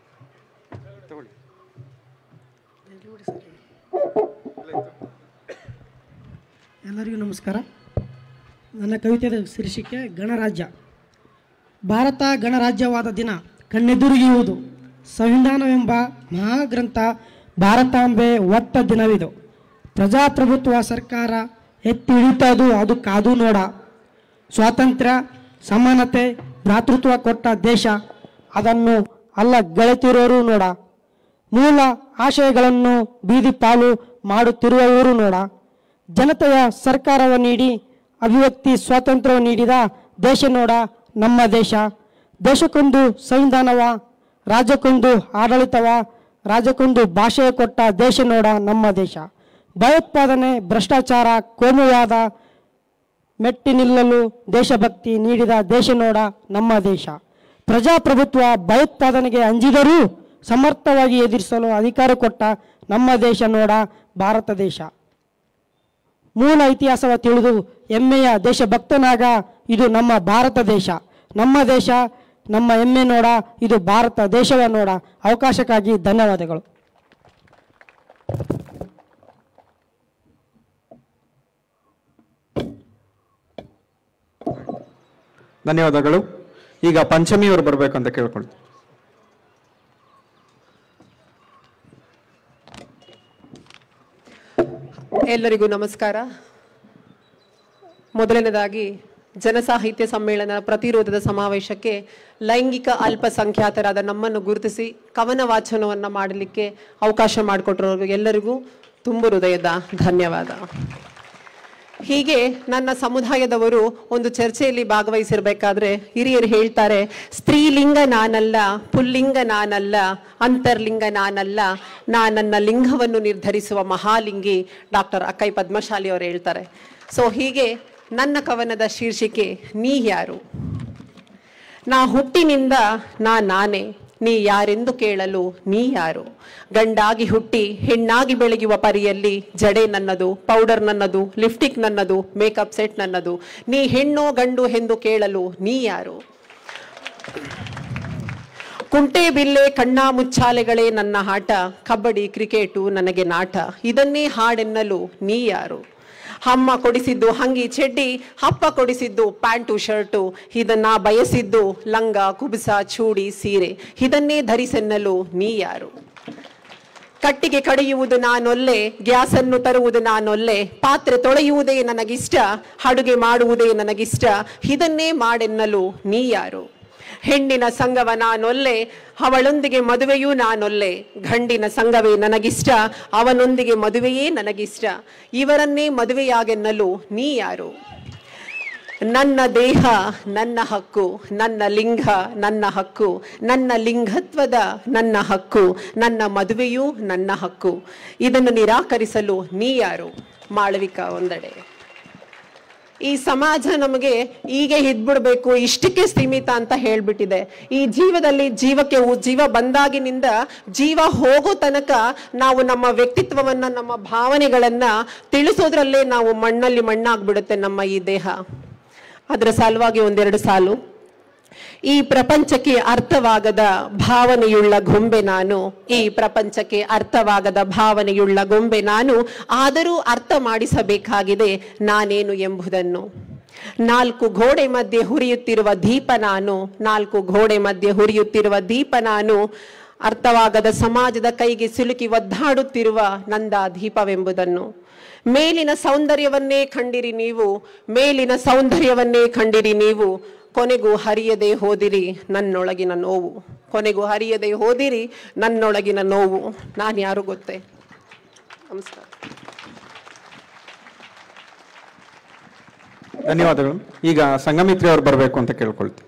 [SPEAKER 14] ಎಲ್ಲರಿಗೂ ನಮಸ್ಕಾರ. ನನ್ನ ಕವಿತೆಯ ಶೀರ್ಷಿಕೆ ಗಣರಾಜ್ಯ. ಭಾರತ ಗಣರಾಜ್ಯವಾದ ದಿನ ಕಣ್ಣೆದುರಿಯುವುದು. ಸಂವಿಧಾನವೆಂಬ ಮಹಾಗ್ರಂಥ ಭಾರತಾಂಬೆ ಒತ್ತ ದಿನವಿದು. ಪ್ರಜಾಪ್ರಭುತ್ವ ಸರ್ಕಾರ ಎತ್ತಿ ಹಿಡಿತದು ಅದು ಕಾದು ನೋಡ. ಸ್ವಾತಂತ್ರ್ಯ, ಸಮಾನತೆ, ಭ್ರಾತೃತ್ವ ಕೊಟ್ಟ ದೇಶ, ಅದನ್ನು ಅಲ್ಲ ಗೆಳೆತಿರೋರು ನೋಡ. ಮೂಲ ಆಶಯಗಳನ್ನು ಬೀದಿ ಪಾಲು ಮಾಡುತ್ತಿರುವವರು ನೋಡ. ಜನತೆಯ ಸರ್ಕಾರವ ನೀಡಿ ಅಭಿವ್ಯಕ್ತಿ ಸ್ವಾತಂತ್ರ್ಯ ನೀಡಿದ ದೇಶ ನೋಡ ನಮ್ಮ ದೇಶ. ದೇಶಕ್ಕೊಂದು ಸಂವಿಧಾನವ, ರಾಜ್ಯಕ್ಕೊಂದು ಆಡಳಿತವ, ರಾಜ್ಯಕ್ಕೊಂದು ಭಾಷೆ ಕೊಟ್ಟ ದೇಶ ನೋಡ ನಮ್ಮ ದೇಶ. ಭಯೋತ್ಪಾದನೆ, ಭ್ರಷ್ಟಾಚಾರ, ಕೋಮುವಾದ ಮೆಟ್ಟಿ ನಿಲ್ಲಲು ದೇಶಭಕ್ತಿ ನೀಡಿದ ದೇಶ ನೋಡ ನಮ್ಮ ದೇಶ. ಪ್ರಜಾಪ್ರಭುತ್ವ ಭಯೋತ್ಪಾದನೆಗೆ ಅಂಜಿದರೂ ಸಮರ್ಥವಾಗಿ ಎದುರಿಸಲು ಅಧಿಕಾರ ಕೊಟ್ಟ ನಮ್ಮ ದೇಶ ನೋಡ ಭಾರತ ದೇಶ. ಮೂಲ ಇತಿಹಾಸವ ತಿಳಿದು ಹೆಮ್ಮೆಯ ದೇಶಭಕ್ತನಾಗ ಇದು ನಮ್ಮ ಭಾರತ ದೇಶ. ನಮ್ಮ ದೇಶ ನಮ್ಮ ಹೆಮ್ಮೆ ನೋಡ, ಇದು ಭಾರತ ದೇಶವ ನೋಡ. ಅವಕಾಶಕ್ಕಾಗಿ ಧನ್ಯವಾದಗಳು.
[SPEAKER 1] ಧನ್ಯವಾದಗಳು. ಈಗ ಪಂಚಮಿ ಅವರು ಬರಬೇಕು ಅಂತ ಕೇಳ್ಕೊಳ್ತೀನಿ.
[SPEAKER 15] ಎಲ್ಲರಿಗೂ ನಮಸ್ಕಾರ. ಮೊದಲನೇದಾಗಿ ಜನಸಾಹಿತ್ಯ ಸಮ್ಮೇಳನ ಪ್ರತಿರೋಧದ ಸಮಾವೇಶಕ್ಕೆ ಲೈಂಗಿಕ ಅಲ್ಪಸಂಖ್ಯಾತರಾದ ನಮ್ಮನ್ನು ಗುರುತಿಸಿ ಕವನ ವಾಚನವನ್ನು ಮಾಡಲಿಕ್ಕೆ ಅವಕಾಶ ಮಾಡಿಕೊಟ್ಟಿರೋರು ಎಲ್ಲರಿಗೂ ತುಂಬ ಹೃದಯದ ಧನ್ಯವಾದ. ಹೀಗೆ ನನ್ನ ಸಮುದಾಯದವರು ಒಂದು ಚರ್ಚೆಯಲ್ಲಿ ಭಾಗವಹಿಸಿರ್ಬೇಕಾದ್ರೆ ಹಿರಿಯರು ಹೇಳ್ತಾರೆ, ಸ್ತ್ರೀಲಿಂಗ ನಾನಲ್ಲ, ಪುಲ್ಲಿಂಗ ನಾನಲ್ಲ, ಅಂತರ್ಲಿಂಗ ನಾನಲ್ಲ, ನಾ ನನ್ನ ಲಿಂಗವನ್ನು ನಿರ್ಧರಿಸುವ ಮಹಾಲಿಂಗಿ ಡಾಕ್ಟರ್ ಅಕ್ಕೈ ಪದ್ಮಶಾಲಿ ಅವರು ಹೇಳ್ತಾರೆ. ಸೊ ಹೀಗೆ ನನ್ನ ಕವನದ ಶೀರ್ಷಿಕೆ ನೀ ಯಾರು. ನಾ ಹುಟ್ಟಿನಿಂದ ನಾ ನಾನೇ, ನೀ ಯಾರೆಂದು ಕೇಳಲು ನೀ ಯಾರು? ಗಂಡಾಗಿ ಹುಟ್ಟಿ ಹೆಣ್ಣಾಗಿ ಬೆಳಗುವ ಪರಿಯಲ್ಲಿ ಜಡೆ ನನ್ನದು, ಪೌಡರ್ ನನ್ನದು, ಲಿಪ್ಸ್ಟಿಕ್ ನನ್ನದು, ಮೇಕಪ್ ಸೆಟ್ ನನ್ನದು. ನೀ ಹೆಣ್ಣೋ ಗಂಡು ಎಂದು ಕೇಳಲು ನೀ ಯಾರು? ಕುಂಟೆ ಬಿಲ್ಲೆ ಕಣ್ಣ ಮುಚ್ಚಾಲೆಗಳೇ ನನ್ನ ಆಟ, ಕಬಡ್ಡಿ ಕ್ರಿಕೆಟು ನನಗೆ ನಾಟ. ಇದನ್ನೇ ಹಾಡೆನ್ನಲು ನೀ ಯಾರು? ಅಮ್ಮ ಕೊಡಿಸಿದ್ದು ಹಂಗಿ ಚಡ್ಡಿ, ಅಪ್ಪ ಕೊಡಿಸಿದ್ದು ಪ್ಯಾಂಟು ಶರ್ಟು. ಇದನ್ನ ಬಯಸಿದ್ದು ಲಂಗ ಕುಬುಸ ಚೂಡಿ ಸೀರೆ. ಇದನ್ನೇ ಧರಿಸೆನ್ನಲು ನೀ ಯಾರು? ಕಟ್ಟಿಗೆ ಕಡಿಯುವುದು ನಾನೊಲ್ಲೆ, ಗ್ಯಾಸನ್ನು ತರುವುದು ನಾನೊಲ್ಲೆ. ಪಾತ್ರೆ ತೊಳೆಯುವುದೇ ನನಗಿಷ್ಟ, ಅಡುಗೆ ಮಾಡುವುದೇ ನನಗಿಷ್ಟ. ಇದನ್ನೇ ಮಾಡೆನ್ನಲು ನೀ ಯಾರು? ಹೆಣ್ಣಿನ ಸಂಗವ ನಾನೊಲ್ಲೆ, ಅವಳೊಂದಿಗೆ ಮದುವೆಯೂ ನಾನೊಲ್ಲೆ. ಗಂಡಿನ ಸಂಘವೇ ನನಗಿಷ್ಟ, ಅವನೊಂದಿಗೆ ಮದುವೆಯೇ ನನಗಿಷ್ಟ. ಇವರನ್ನೇ ಮದುವೆಯಾಗೆನ್ನಲು ನೀ ಯಾರು? ನನ್ನ ದೇಹ ನನ್ನ ಹಕ್ಕು, ನನ್ನ ಲಿಂಗ ನನ್ನ ಹಕ್ಕು, ನನ್ನ ಲಿಂಗತ್ವದ ನನ್ನ ಹಕ್ಕು, ನನ್ನ ಮದುವೆಯೂ ನನ್ನ ಹಕ್ಕು. ಇದನ್ನು ನಿರಾಕರಿಸಲು ನೀ ಯಾರು? ಮಾಳವಿಕಾ ಒಂದೆಡೆ. ಈ ಸಮಾಜ ನಮಗೆ ಹೀಗೆ ಇದ್ಬಿಡ್ಬೇಕು, ಇಷ್ಟಕ್ಕೆ ಸೀಮಿತ ಅಂತ ಹೇಳ್ಬಿಟ್ಟಿದೆ. ಈ ಜೀವದಲ್ಲಿ ಜೀವಕ್ಕೆ ಜೀವ ಬಂದಾಗಿನಿಂದ ಜೀವ ಹೋಗೋ ತನಕ ನಾವು ನಮ್ಮ ವ್ಯಕ್ತಿತ್ವವನ್ನ, ನಮ್ಮ ಭಾವನೆಗಳನ್ನ ತಿಳಿಸೋದ್ರಲ್ಲೇ ನಾವು ಮಣ್ಣಲ್ಲಿ ಮಣ್ಣಾಗ್ಬಿಡುತ್ತೆ ನಮ್ಮ ಈ ದೇಹ. ಅದರ ಸಲುವಾಗಿ ಒಂದೆರಡು ಸಾಲು. ಈ ಪ್ರಪಂಚಕ್ಕೆ ಅರ್ಥವಾಗದ ಭಾವನೆಯುಳ್ಳ ಗೊಂಬೆ ನಾನು, ಈ ಪ್ರಪಂಚಕ್ಕೆ ಅರ್ಥವಾಗದ ಭಾವನೆಯುಳ್ಳ ಗೊಂಬೆ ನಾನು. ಆದರೂ ಅರ್ಥ ಮಾಡಿಸಬೇಕಾಗಿದೆ ನಾನೇನು ಎಂಬುದನ್ನು. ನಾಲ್ಕು ಗೋಡೆ ಮಧ್ಯೆ ಹುರಿಯುತ್ತಿರುವ ದೀಪ ನಾನು, ನಾಲ್ಕು ಗೋಡೆ ಮಧ್ಯೆ ಹುರಿಯುತ್ತಿರುವ ದೀಪ ನಾನು. ಅರ್ಥವಾಗದ ಸಮಾಜದ ಕೈಗೆ ಸಿಲುಕಿ ಒದ್ದಾಡುತ್ತಿರುವ ನಂದ ದೀಪವೆಂಬುದನ್ನು. ಮೇಲಿನ ಸೌಂದರ್ಯವನ್ನೇ ಕಂಡಿರಿ ನೀವು, ಮೇಲಿನ ಸೌಂದರ್ಯವನ್ನೇ ಕಂಡಿರಿ ನೀವು. ಕೊನೆಗೂ ಹರಿಯದೆ ಹೋದಿರಿ ನನ್ನೊಳಗಿನ ನೋವು, ಕೊನೆಗೂ ಹರಿಯದೆ ಹೋದಿರಿ ನನ್ನೊಳಗಿನ ನೋವು. ನಾನು ಯಾರು ಗೊತ್ತೇ? ನಮಸ್ಕಾರ.
[SPEAKER 1] ಧನ್ಯವಾದಗಳು. ಈಗ ಸಂಗಮಿತ್ರಿ ಅವರು ಬರಬೇಕು ಅಂತ ಕೇಳ್ಕೊಳ್ತೀವಿ.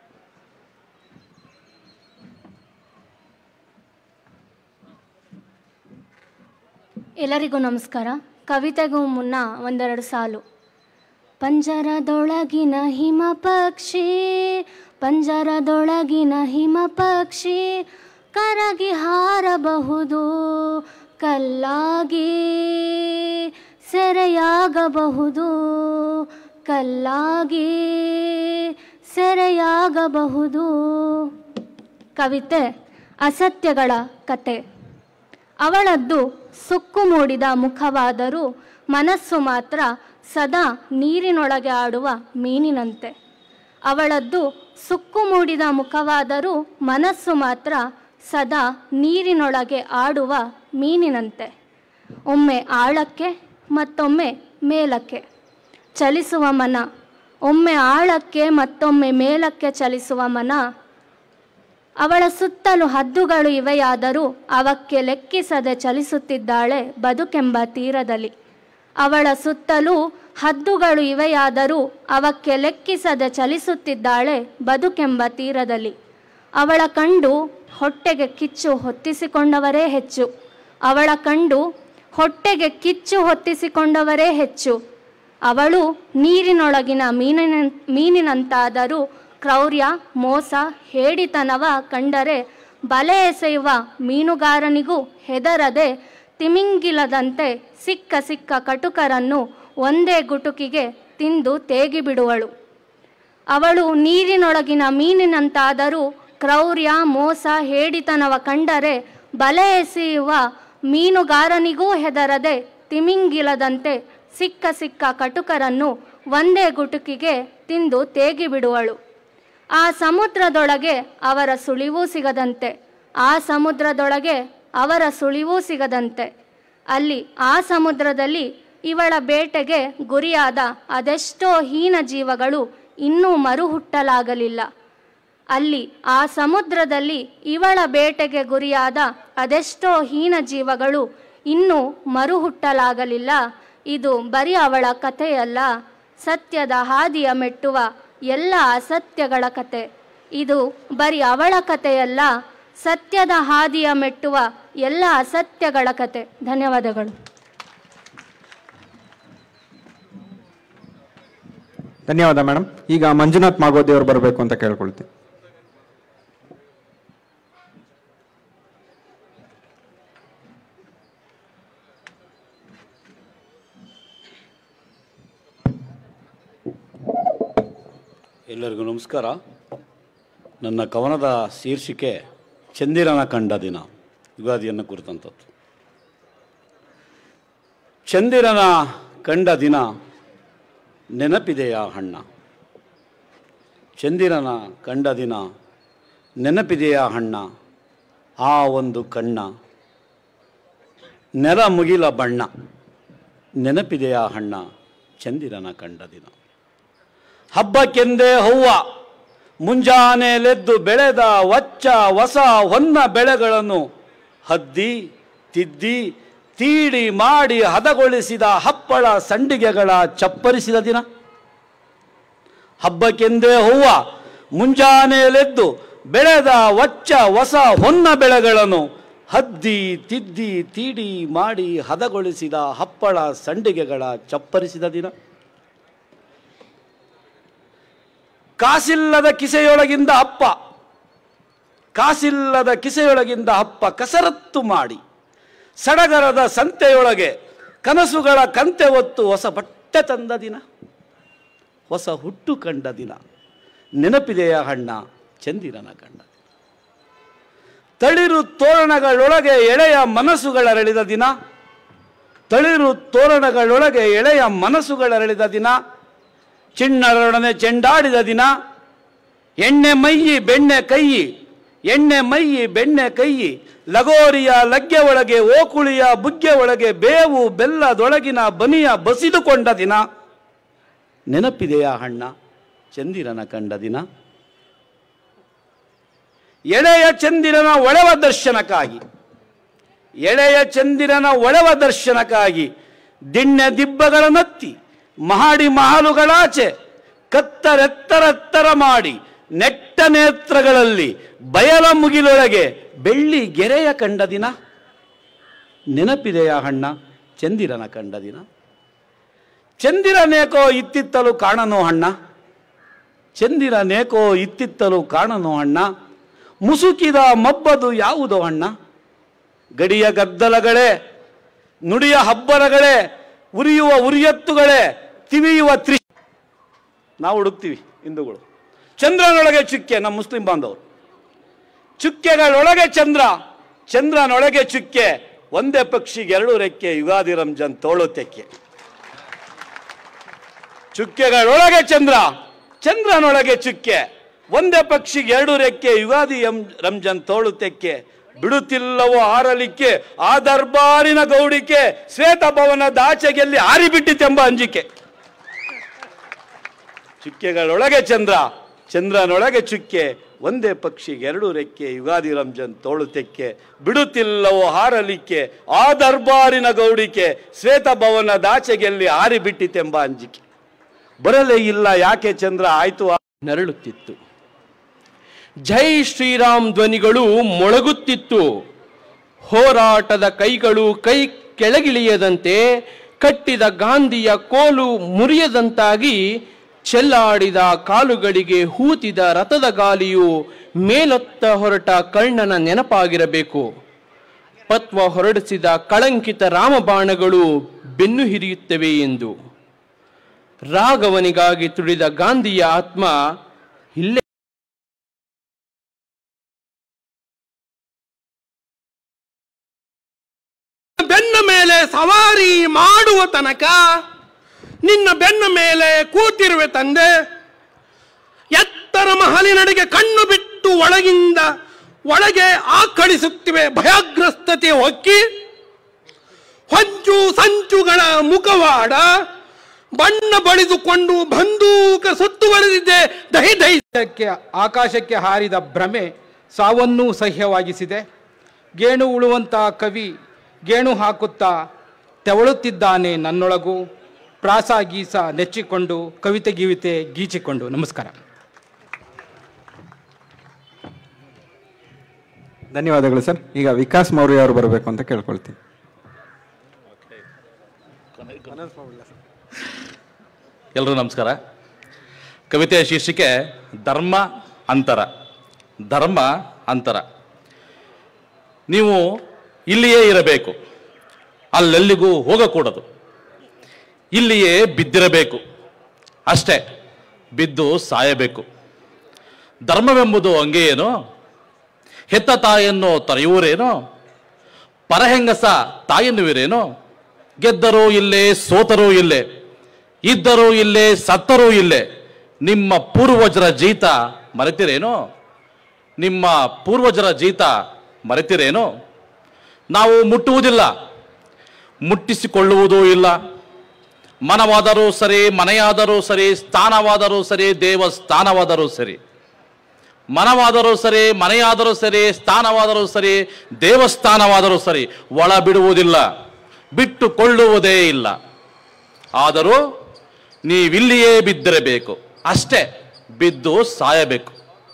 [SPEAKER 16] ಎಲ್ಲರಿಗೂ ನಮಸ್ಕಾರ. ಕವಿತೆಗೂ ಮುನ್ನ ಒಂದೆರಡು ಸಾಲು. ಪಂಜರದೊಳಗಿನ ಹಿಮ ಪಕ್ಷಿ, ಪಂಜರದೊಳಗಿನ ಹಿಮ ಪಕ್ಷಿ, ಕರಗಿ ಹಾರಬಹುದು, ಕಲ್ಲಾಗಿ ಸೆರೆಯಾಗಬಹುದು, ಕಲ್ಲಾಗಿ ಸೆರೆಯಾಗಬಹುದು. ಕವಿತೆ ಅಸತ್ಯಗಳ ಕತೆ. ಅವಳದ್ದು ಸುಕ್ಕು ಮೂಡಿದ ಮುಖವಾದರೂ ಮನಸ್ಸು ಮಾತ್ರ ಸದಾ ನೀರಿನೊಳಗೆ ಆಡುವ ಮೀನಿನಂತೆ. ಅವಳದ್ದು ಸುಕ್ಕು ಮೂಡಿದ ಮುಖವಾದರೂ ಮನಸ್ಸು ಮಾತ್ರ ಸದಾ ನೀರಿನೊಳಗೆ ಆಡುವ ಮೀನಿನಂತೆ. ಒಮ್ಮೆ ಆಳಕ್ಕೆ ಮತ್ತೊಮ್ಮೆ ಮೇಲಕ್ಕೆ ಚಲಿಸುವ ಮನ, ಒಮ್ಮೆ ಆಳಕ್ಕೆ ಮತ್ತೊಮ್ಮೆ ಮೇಲಕ್ಕೆ ಚಲಿಸುವ ಮನ. ಅವಳ ಸುತ್ತಲೂ ಹದ್ದುಗಳು ಇವೆಯಾದರೂ ಅವಕ್ಕೆ ಲೆಕ್ಕಿಸದೆ ಚಲಿಸುತ್ತಿದ್ದಾಳೆ ಬದುಕೆಂಬ ತೀರದಲ್ಲಿ. ಅವಳ ಸುತ್ತಲೂ ಹದ್ದುಗಳು ಇವೆಯಾದರೂ ಅವಕ್ಕೆ ಲೆಕ್ಕಿಸದೆ ಚಲಿಸುತ್ತಿದ್ದಾಳೆ ಬದುಕೆಂಬ ತೀರದಲ್ಲಿ. ಅವಳ ಕಂಡು ಹೊಟ್ಟೆಗೆ ಕಿಚ್ಚು ಹೊತ್ತಿಸಿಕೊಂಡವರೇ ಹೆಚ್ಚು, ಅವಳ ಕಂಡು ಹೊಟ್ಟೆಗೆ ಕಿಚ್ಚು ಹೊತ್ತಿಸಿಕೊಂಡವರೇ ಹೆಚ್ಚು. ಅವಳು ನೀರಿನೊಳಗಿನ ಮೀನಿನ ಮೀನಿನಂತಾದರೂ ಕ್ರೌರ್ಯ, ಮೋಸ, ಹೇಡಿತನವ ಕಂಡರೆ ಬಲೆ ಎಸೆಯುವ ಮೀನುಗಾರನಿಗೂ ಹೆದರದೆ ತಿಮಿಂಗಿಲದಂತೆ ಸಿಕ್ಕ ಸಿಕ್ಕ ಕಟುಕರನ್ನು ಒಂದೇ ಗುಟುಕಿಗೆ ತಿಂದು ತೇಗಿಬಿಡುವಳು. ಅವಳು ನೀರಿನೊಳಗಿನ ಮೀನಿನಂತಾದರೂ ಕ್ರೌರ್ಯ, ಮೋಸ, ಹೇಡಿತನವ ಕಂಡರೆ ಬಲೆ ಎಸೆಯುವ ಮೀನುಗಾರನಿಗೂ ಹೆದರದೆ ತಿಮಿಂಗಿಲದಂತೆ ಸಿಕ್ಕ ಸಿಕ್ಕ ಕಟುಕರನ್ನು ಒಂದೇ ಗುಟುಕಿಗೆ ತಿಂದು ತೇಗಿಬಿಡುವಳು. ಆ ಸಮುದ್ರದೊಳಗೆ ಅವರ ಸುಳಿವೂ ಸಿಗದಂತೆ, ಆ ಸಮುದ್ರದೊಳಗೆ ಅವರ ಸುಳಿವೂ ಸಿಗದಂತೆ. ಅಲ್ಲಿ ಆ ಸಮುದ್ರದಲ್ಲಿ ಇವಳ ಬೇಟೆಗೆ ಗುರಿಯಾದ ಅದೆಷ್ಟೋ ಹೀನ ಜೀವಗಳು ಇನ್ನೂ ಮರುಹುಟ್ಟಲಾಗಲಿಲ್ಲ. ಅಲ್ಲಿ ಆ ಸಮುದ್ರದಲ್ಲಿ ಇವಳ ಬೇಟೆಗೆ ಗುರಿಯಾದ ಅದೆಷ್ಟೋ ಹೀನ ಜೀವಗಳು ಇನ್ನೂ ಮರುಹುಟ್ಟಲಾಗಲಿಲ್ಲ. ಇದು ಬರೀ ಅವಳ ಕಥೆಯಲ್ಲ, ಸತ್ಯದ ಹಾದಿಯ ಮೆಟ್ಟುವ ಎಲ್ಲ ಅಸತ್ಯಗಳ ಕತೆ. ಇದು ಬರೀ ಅವಳ ಕಥೆಯಲ್ಲ, ಸತ್ಯದ ಹಾದಿಯ ಮೆಟ್ಟುವ ಎಲ್ಲ ಅಸತ್ಯಗಳ ಕತೆ. ಧನ್ಯವಾದಗಳು.
[SPEAKER 1] ಧನ್ಯವಾದ ಮೇಡಮ್. ಈಗ ಮಂಜುನಾಥ್ ಮಾಗೋದಿ ಅವರು ಬರಬೇಕು ಅಂತ ಕೇಳ್ಕೊಳ್ತೀನಿ.
[SPEAKER 12] ಎಲ್ಲರಿಗೂ ನಮಸ್ಕಾರ. ನನ್ನ ಕವನದ ಶೀರ್ಷಿಕೆ ಚಂದಿರನ ಕಂಡ ದಿನ, ಯುಗಾದಿಯನ್ನು ಕುರಿತಂಥದ್ದು. ಚಂದಿರನ ಕಂಡ ದಿನ ನೆನಪಿದೆಯಾ ಅಣ್ಣ, ಚಂದಿರನ ಕಂಡ ದಿನ ನೆನಪಿದೆಯಾ ಅಣ್ಣ, ಆ ಒಂದು ಕಣ್ಣ ನೆಲ ಮುಗಿಲ ಬಣ್ಣ, ನೆನಪಿದೆಯಾ ಅಣ್ಣ ಚಂದಿರನ ಕಂಡ ದಿನ. ಹಬ್ಬಕ್ಕೆಂದೇ ಹೂವ ಮುಂಜಾನೆಲೆದ್ದು ಬೆಳೆದ ವಚ್ಚ ಹೊಸ ಹೊನ್ನ ಬೆಳೆಗಳನ್ನು ಹದ್ದಿ ತಿದ್ದಿ ತೀಡಿ ಮಾಡಿ ಹದಗೊಳಿಸಿದ ಹಪ್ಪಳ ಸಂಡಿಗೆಗಳ ಚಪ್ಪರಿಸಿದ ದಿನ. ಹಬ್ಬಕ್ಕೆಂದೇ ಹೂವ ಮುಂಜಾನೆಲೆದ್ದು ಬೆಳೆದ ವಚ್ಚ ಹೊಸ ಹೊನ್ನ ಬೆಳೆಗಳನ್ನು ಹದ್ದಿ ತಿದ್ದಿ ತೀಡಿ ಮಾಡಿ ಹದಗೊಳಿಸಿದ ಹಪ್ಪಳ ಸಂಡಿಗೆಗಳ ಚಪ್ಪರಿಸಿದ ದಿನ. ಕಾಸಿಲ್ಲದ ಕಿಸೆಯೊಳಗಿಂದ ಅಪ್ಪ ಕಾಸಿಲ್ಲದ ಕಿಸೆಯೊಳಗಿಂದ ಅಪ್ಪ ಕಸರತ್ತು ಮಾಡಿ ಸಡಗರದ ಸಂತೆಯೊಳಗೆ ಕನಸುಗಳ ಕಂತೆ ಹೊತ್ತು ಹೊಸ ಬಟ್ಟೆ ತಂದ ದಿನ, ಹೊಸ ಹುಟ್ಟು ಕಂಡ ದಿನ. ನೆನಪಿದೆಯ ಅಣ್ಣ ಚಂದಿರನ ಕಂಡ. ತಳಿರು ತೋರಣಗಳೊಳಗೆ ಎಳೆಯ ಮನಸ್ಸುಗಳರಳಿದ ದಿನ, ತಳಿರು ತೋರಣಗಳೊಳಗೆ ಎಳೆಯ ಮನಸ್ಸುಗಳರಳಿದ ದಿನ. ಚಿಣ್ಣರೊಡನೆ ಚೆಂಡಾಡಿದ ದಿನ. ಎಣ್ಣೆ ಮೈಯಿ ಬೆಣ್ಣೆ ಕೈಯಿ, ಎಣ್ಣೆ ಮೈಯಿ ಬೆಣ್ಣೆ ಕೈಯಿ, ಲಗೋರಿಯ ಲಗ್ಗೆ ಒಳಗೆ ಓಕುಳಿಯ ಬುಗ್ಗೆ ಒಳಗೆ ಬೇವು ಬೆಲ್ಲದೊಳಗಿನ ಬನಿಯ ಬಸಿದುಕೊಂಡ ದಿನ. ನೆನಪಿದೆಯಾ ಅಣ್ಣ ಚಂದಿರನ ಕಂಡ ದಿನ. ಎಳೆಯ ಚಂದಿರನ ಒಳವ ದರ್ಶನಕ್ಕಾಗಿ ಎಳೆಯ ಚಂದಿರನ ಒಳವ ದರ್ಶನಕ್ಕಾಗಿ ದಿಣ್ಣೆ ದಿಬ್ಬಗಳ ನತ್ತಿ ಮಹಾಡಿ ಮಹಾಲುಗಳಾಚೆ ಕತ್ತರೆತ್ತರೆತ್ತರ ಮಾಡಿ ನೆಟ್ಟ ನೇತ್ರಗಳಲ್ಲಿ ಬಯಲ ಮುಗಿಲೊಳಗೆ ಬೆಳ್ಳಿ ಗೆರೆಯ ಕಂಡ ದಿನ. ನೆನಪಿದೆಯಾ ಅಣ್ಣ ಚಂದಿರನ ಕಂಡ ದಿನ. ಚಂದಿರನೇಕೋ ಇತ್ತಿತ್ತಲು ಕಾಣನೋ ಅಣ್ಣ, ಚಂದಿರನೇಕೋ ಇತ್ತಿತ್ತಲು ಕಾಣನೋ ಅಣ್ಣ. ಮುಸುಕಿದ ಮಬ್ಬದು ಯಾವುದೋ ಅಣ್ಣ. ಗಡಿಯ ಗದ್ದಲಗಳೇ, ನುಡಿಯ ಹಬ್ಬರಗಳೇ, ಉರಿಯುವ ಉರಿಯತ್ತುಗಳೇ, ತಿವಿಯುವ ತ್ರಿ ನಾವು ಹುಡುಕ್ತೀವಿ ಹಿಂದೂಗಳು. ಚಂದ್ರನೊಳಗೆ ಚುಕ್ಕೆ, ನಮ್ಮ ಮುಸ್ಲಿಂ ಬಾಂಧವರು. ಚುಕ್ಕೆಗಳೊಳಗೆ ಚಂದ್ರ, ಚಂದ್ರನೊಳಗೆ ಚುಕ್ಕೆ, ಒಂದೇ ಪಕ್ಷಿಗೆ ಎರಡು ರೆಕ್ಕೆ, ಯುಗಾದಿ ರಂಜಾನ್ ತೋಳು ತೆಕ್ಕೆ. ಚುಕ್ಕೆಗಳೊಳಗೆ ಚಂದ್ರ, ಚಂದ್ರನೊಳಗೆ ಚುಕ್ಕೆ, ಒಂದೇ ಪಕ್ಷಿಗೆ ಎರಡು ರೆಕ್ಕೆ, ಯುಗಾದಿ ರಂಜಾನ್ ತೋಳು ತೆಕ್ಕೆ. ಬಿಡುತ್ತಿಲ್ಲವೋ ಹಾರಲಿಕ್ಕೆ ಆ ದರ್ಬಾರಿನ ಗೌಡಿಕೆ, ಶ್ವೇತ ಭವನದ ಆಚೆಗೆಲ್ಲಿ ಹಾರಿಬಿಟ್ಟಿತೆಂಬ ಅಂಜಿಕೆ. ಚುಕ್ಕೆಗಳೊಳಗೆ ಚಂದ್ರ, ಚಂದ್ರನೊಳಗೆ ಚುಕ್ಕೆ, ಒಂದೇ ಪಕ್ಷಿಗೆ ಎರಡು ರೆಕ್ಕೆ, ಯುಗಾದಿ ರಂಜಾನ್ ತೋಳು ತೆಕ್ಕೆ. ಬಿಡುತ್ತಿಲ್ಲವೋ ಹಾರಲಿಕ್ಕೆ ಆ ದರ್ಬಾರಿನ ಗೌಡಿಕೆ, ಶ್ವೇತ ಭವನದ ಆಚೆಗೆಲ್ಲಿ ಹಾರಿಬಿಟ್ಟಿತೆಂಬ ಅಂಜಿಕೆ. ಬರಲೇ ಇಲ್ಲ ಯಾಕೆ ಚಂದ್ರ, ಆಯ್ತು
[SPEAKER 17] ನರಳುತ್ತಿತ್ತು. ಜೈ ಶ್ರೀರಾಮ್ ಧ್ವನಿಗಳು ಮೊಳಗುತ್ತಿತ್ತು. ಹೋರಾಟದ ಕೈಗಳು ಕೈ ಕೆಳಗಿಳಿಯದಂತೆ, ಕಟ್ಟಿದ ಗಾಂಧಿಯ ಕೋಲು ಮುರಿಯದಂತಾಗಿ, ಚೆಲ್ಲಾಡಿದ ಕಾಲುಗಳಿಗೆ ಹೂತಿದ ರಥದ ಗಾಲಿಯು ಮೇಲೊತ್ತ ಹೊರಟ ಕರ್ಣನ ನೆನಪಾಗಿರಬೇಕು. ಪತ್ವ ಹೊರಡಿಸಿದ ಕಳಂಕಿತ ರಾಮಬಾಣಗಳು ಬೆನ್ನು ಹಿರಿಯುತ್ತವೆ ಎಂದು. ರಾಘವನಿಗಾಗಿ ತುಡಿದ ಗಾಂಧಿಯ ಆತ್ಮ ಇಲ್ಲೇ
[SPEAKER 13] ಬೆನ್ನ ಮೇಲೆ ಸವಾರಿ ಮಾಡುವ ತನಕ ನಿನ್ನ ಬೆನ್ನ ಮೇಲೆ ಕೂತಿರುವೆ ತಂದೆ. ಎತ್ತರ ಮಹಲಿನಡೆಗೆ ಕಣ್ಣು ಬಿಟ್ಟು ಒಳಗಿಂದ ಒಳಗೆ ಆಕಳಿಸುತ್ತಿವೆ ಭಯಗ್ರಸ್ತತೆ ಹೊಕ್ಕಿ. ಹೊಂಚು ಸಂಚುಗಳ ಮುಖವಾಡ ಬಣ್ಣ ಬಳಿದುಕೊಂಡು ಬಂದೂಕ ಸುತ್ತುವರೆದಿದ್ದೆ. ದಹಿ ದಹಿಸಕ್ಕೆ
[SPEAKER 18] ಆಕಾಶಕ್ಕೆ ಹಾರಿದ ಭ್ರಮೆ ಸಾವನ್ನೂ ಸಹ್ಯವಾಗಿಸಿದೆ. ಗೇಣು ಉಳುವಂತ ಕವಿ ಗೇಣು ಹಾಕುತ್ತಾ ತೆವಳುತ್ತಿದ್ದಾನೆ ನನ್ನೊಳಗೂ. ಪ್ರಾಸ ಗೀಸ ನೆಚ್ಚಿಕೊಂಡು ಕವಿತೆ ಗೀವಿತೆ ಗೀಚಿಕೊಂಡು. ನಮಸ್ಕಾರ.
[SPEAKER 1] ಧನ್ಯವಾದಗಳು ಸರ್. ಈಗ ವಿಕಾಸ್ ಮೌರ್ಯ ಅವರು ಬರಬೇಕು ಅಂತ ಕೇಳ್ಕೊಳ್ತೀನಿ.
[SPEAKER 9] ಎಲ್ಲರೂ ನಮಸ್ಕಾರ. ಕವಿತೆಯ ಶೀರ್ಷಿಕೆ ಧರ್ಮ ಅಂತರ. ಧರ್ಮ ಅಂತರ. ನೀವು ಇಲ್ಲಿಯೇ ಇರಬೇಕು, ಅಲ್ಲೆಲ್ಲಿಗೂ ಹೋಗಕೂಡದು. ಇಲ್ಲಿಯೇ ಬಿದ್ದಿರಬೇಕು ಅಷ್ಟೇ, ಬಿದ್ದು ಸಾಯಬೇಕು. ಧರ್ಮವೆಂಬುದು ಹಂಗೆಯೇನೋ? ಹೆತ್ತ ತಾಯಿಯನ್ನು ತೊರೆಯುವರೇನೋ? ಪರಹೆಂಗಸ ತಾಯೆನ್ನುವಿರೇನೋ? ಗೆದ್ದರೂ ಇಲ್ಲೇ, ಸೋತರೂ ಇಲ್ಲೇ, ಇದ್ದರೂ ಇಲ್ಲೇ, ಸತ್ತರೂ ಇಲ್ಲೇ. ನಿಮ್ಮ ಪೂರ್ವಜರ ಜೀತ ಮರೆತಿರೇನೋ? ನಿಮ್ಮ ಪೂರ್ವಜರ ಜೀತ ಮರೆತಿರೇನೋ? ನಾವು ಮುಟ್ಟುವುದಿಲ್ಲ, ಮುಟ್ಟಿಸಿಕೊಳ್ಳುವುದೂ ಇಲ್ಲ. ಮನವಾದರೂ ಸರಿ, ಮನೆಯಾದರೂ ಸರಿ, ಸ್ಥಾನವಾದರೂ ಸರಿ, ದೇವಸ್ಥಾನವಾದರೂ ಸರಿ. ಮನವಾದರೂ ಸರಿ, ಮನೆಯಾದರೂ ಸರಿ, ಸ್ಥಾನವಾದರೂ ಸರಿ, ದೇವಸ್ಥಾನವಾದರೂ ಸರಿ, ಒಳ ಬಿಡುವುದಿಲ್ಲ, ಬಿಟ್ಟುಕೊಳ್ಳುವುದೇ ಇಲ್ಲ. ಆದರೂ ನೀವಿಲ್ಲಿಯೇ ಬಿದ್ದಿರಬೇಕು, ಅಷ್ಟೇ, ಬಿದ್ದು ಸಾಯಬೇಕು.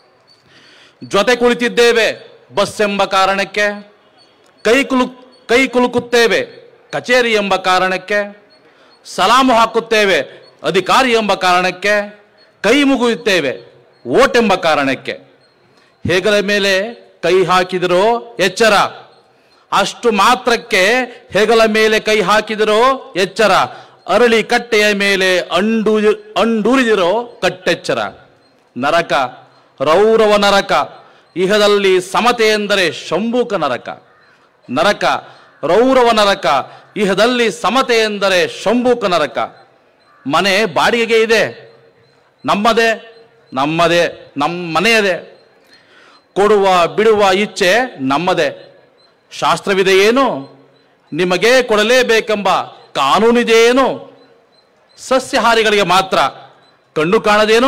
[SPEAKER 9] ಜೊತೆ ಕುಳಿತಿದ್ದೇವೆ ಬಸ್ ಎಂಬ ಕಾರಣಕ್ಕೆ, ಕೈ ಕುಲು ಕೈ ಕುಲುಕುತ್ತೇವೆ ಕಚೇರಿ ಎಂಬ ಕಾರಣಕ್ಕೆ, ಸಲಾಮು ಹಾಕುತ್ತೇವೆ ಅಧಿಕಾರಿ ಎಂಬ ಕಾರಣಕ್ಕೆ, ಕೈ ಮುಗಿಯುತ್ತೇವೆ ಓಟ್ ಎಂಬ ಕಾರಣಕ್ಕೆ. ಹೆಗಲ ಮೇಲೆ ಕೈ ಹಾಕಿದಿರೋ ಎಚ್ಚರ, ಅಷ್ಟು ಮಾತ್ರಕ್ಕೆ ಹೆಗಲ ಮೇಲೆ ಕೈ ಹಾಕಿದಿರೋ ಎಚ್ಚರ. ಅರಳಿ ಕಟ್ಟೆಯ ಮೇಲೆ ಅಂಡು ಅಂಡೂರಿದಿರೋ ಕಟ್ಟೆಚ್ಚರ. ನರಕ, ರೌರವ ನರಕ, ಇಹದಲ್ಲಿ ಸಮತೆ ಎಂದರೆ ಶಂಭೂಕ ನರಕ. ನರಕ, ರೌರವ ನರಕ, ಇಹದಲ್ಲಿ ಸಮತೆ ಎಂದರೆ ಶಂಭೂಕ ನರಕ. ಮನೆ ಬಾಡಿಗೆಗೆ ಇದೆ, ನಮ್ಮದೇ ನಮ್ಮದೇ ನಮ್ಮ ಮನೆಯದೇ. ಕೊಡುವ ಬಿಡುವ ಇಚ್ಛೆ ನಮ್ಮದೇ. ಶಾಸ್ತ್ರವಿದೆಯೇನು? ನಿಮಗೆ ಕೊಡಲೇಬೇಕೆಂಬ ಕಾನೂನಿದೆಯೇನು? ಸಸ್ಯಾಹಾರಿಗಳಿಗೆ ಮಾತ್ರ ಕಣ್ಣು ಕಾಣದೇನು?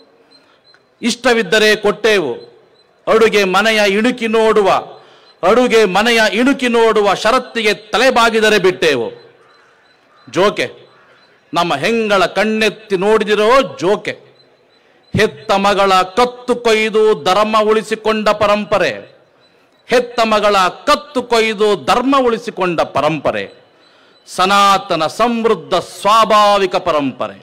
[SPEAKER 9] ಇಷ್ಟವಿದ್ದರೆ ಕೊಟ್ಟೇವು, ಅಡುಗೆ ಮನೆಯ ಇಣುಕಿ ನೋಡುವ ಅಡುಗೆ ಮನೆಯ ಇಣುಕಿ ನೋಡುವ ಷರತ್ತಿಗೆ ತಲೆಬಾಗಿದರೆ ಬಿಟ್ಟೇವು. ಜೋಕೆ, ನಮ್ಮ ಹೆಂಗಳ ಕಣ್ಣೆತ್ತಿ ನೋಡಿದಿರೋ ಜೋಕೆ. ಹೆತ್ತ ಮಗಳ ಕತ್ತು ಕೊಯ್ದು ಧರ್ಮ ಉಳಿಸಿಕೊಂಡ ಪರಂಪರೆ. ಹೆತ್ತ ಮಗಳ ಕತ್ತು ಕೊಯ್ದು ಧರ್ಮ ಉಳಿಸಿಕೊಂಡ ಪರಂಪರೆ. ಸನಾತನ ಸಮೃದ್ಧ ಸ್ವಾಭಾವಿಕ ಪರಂಪರೆ.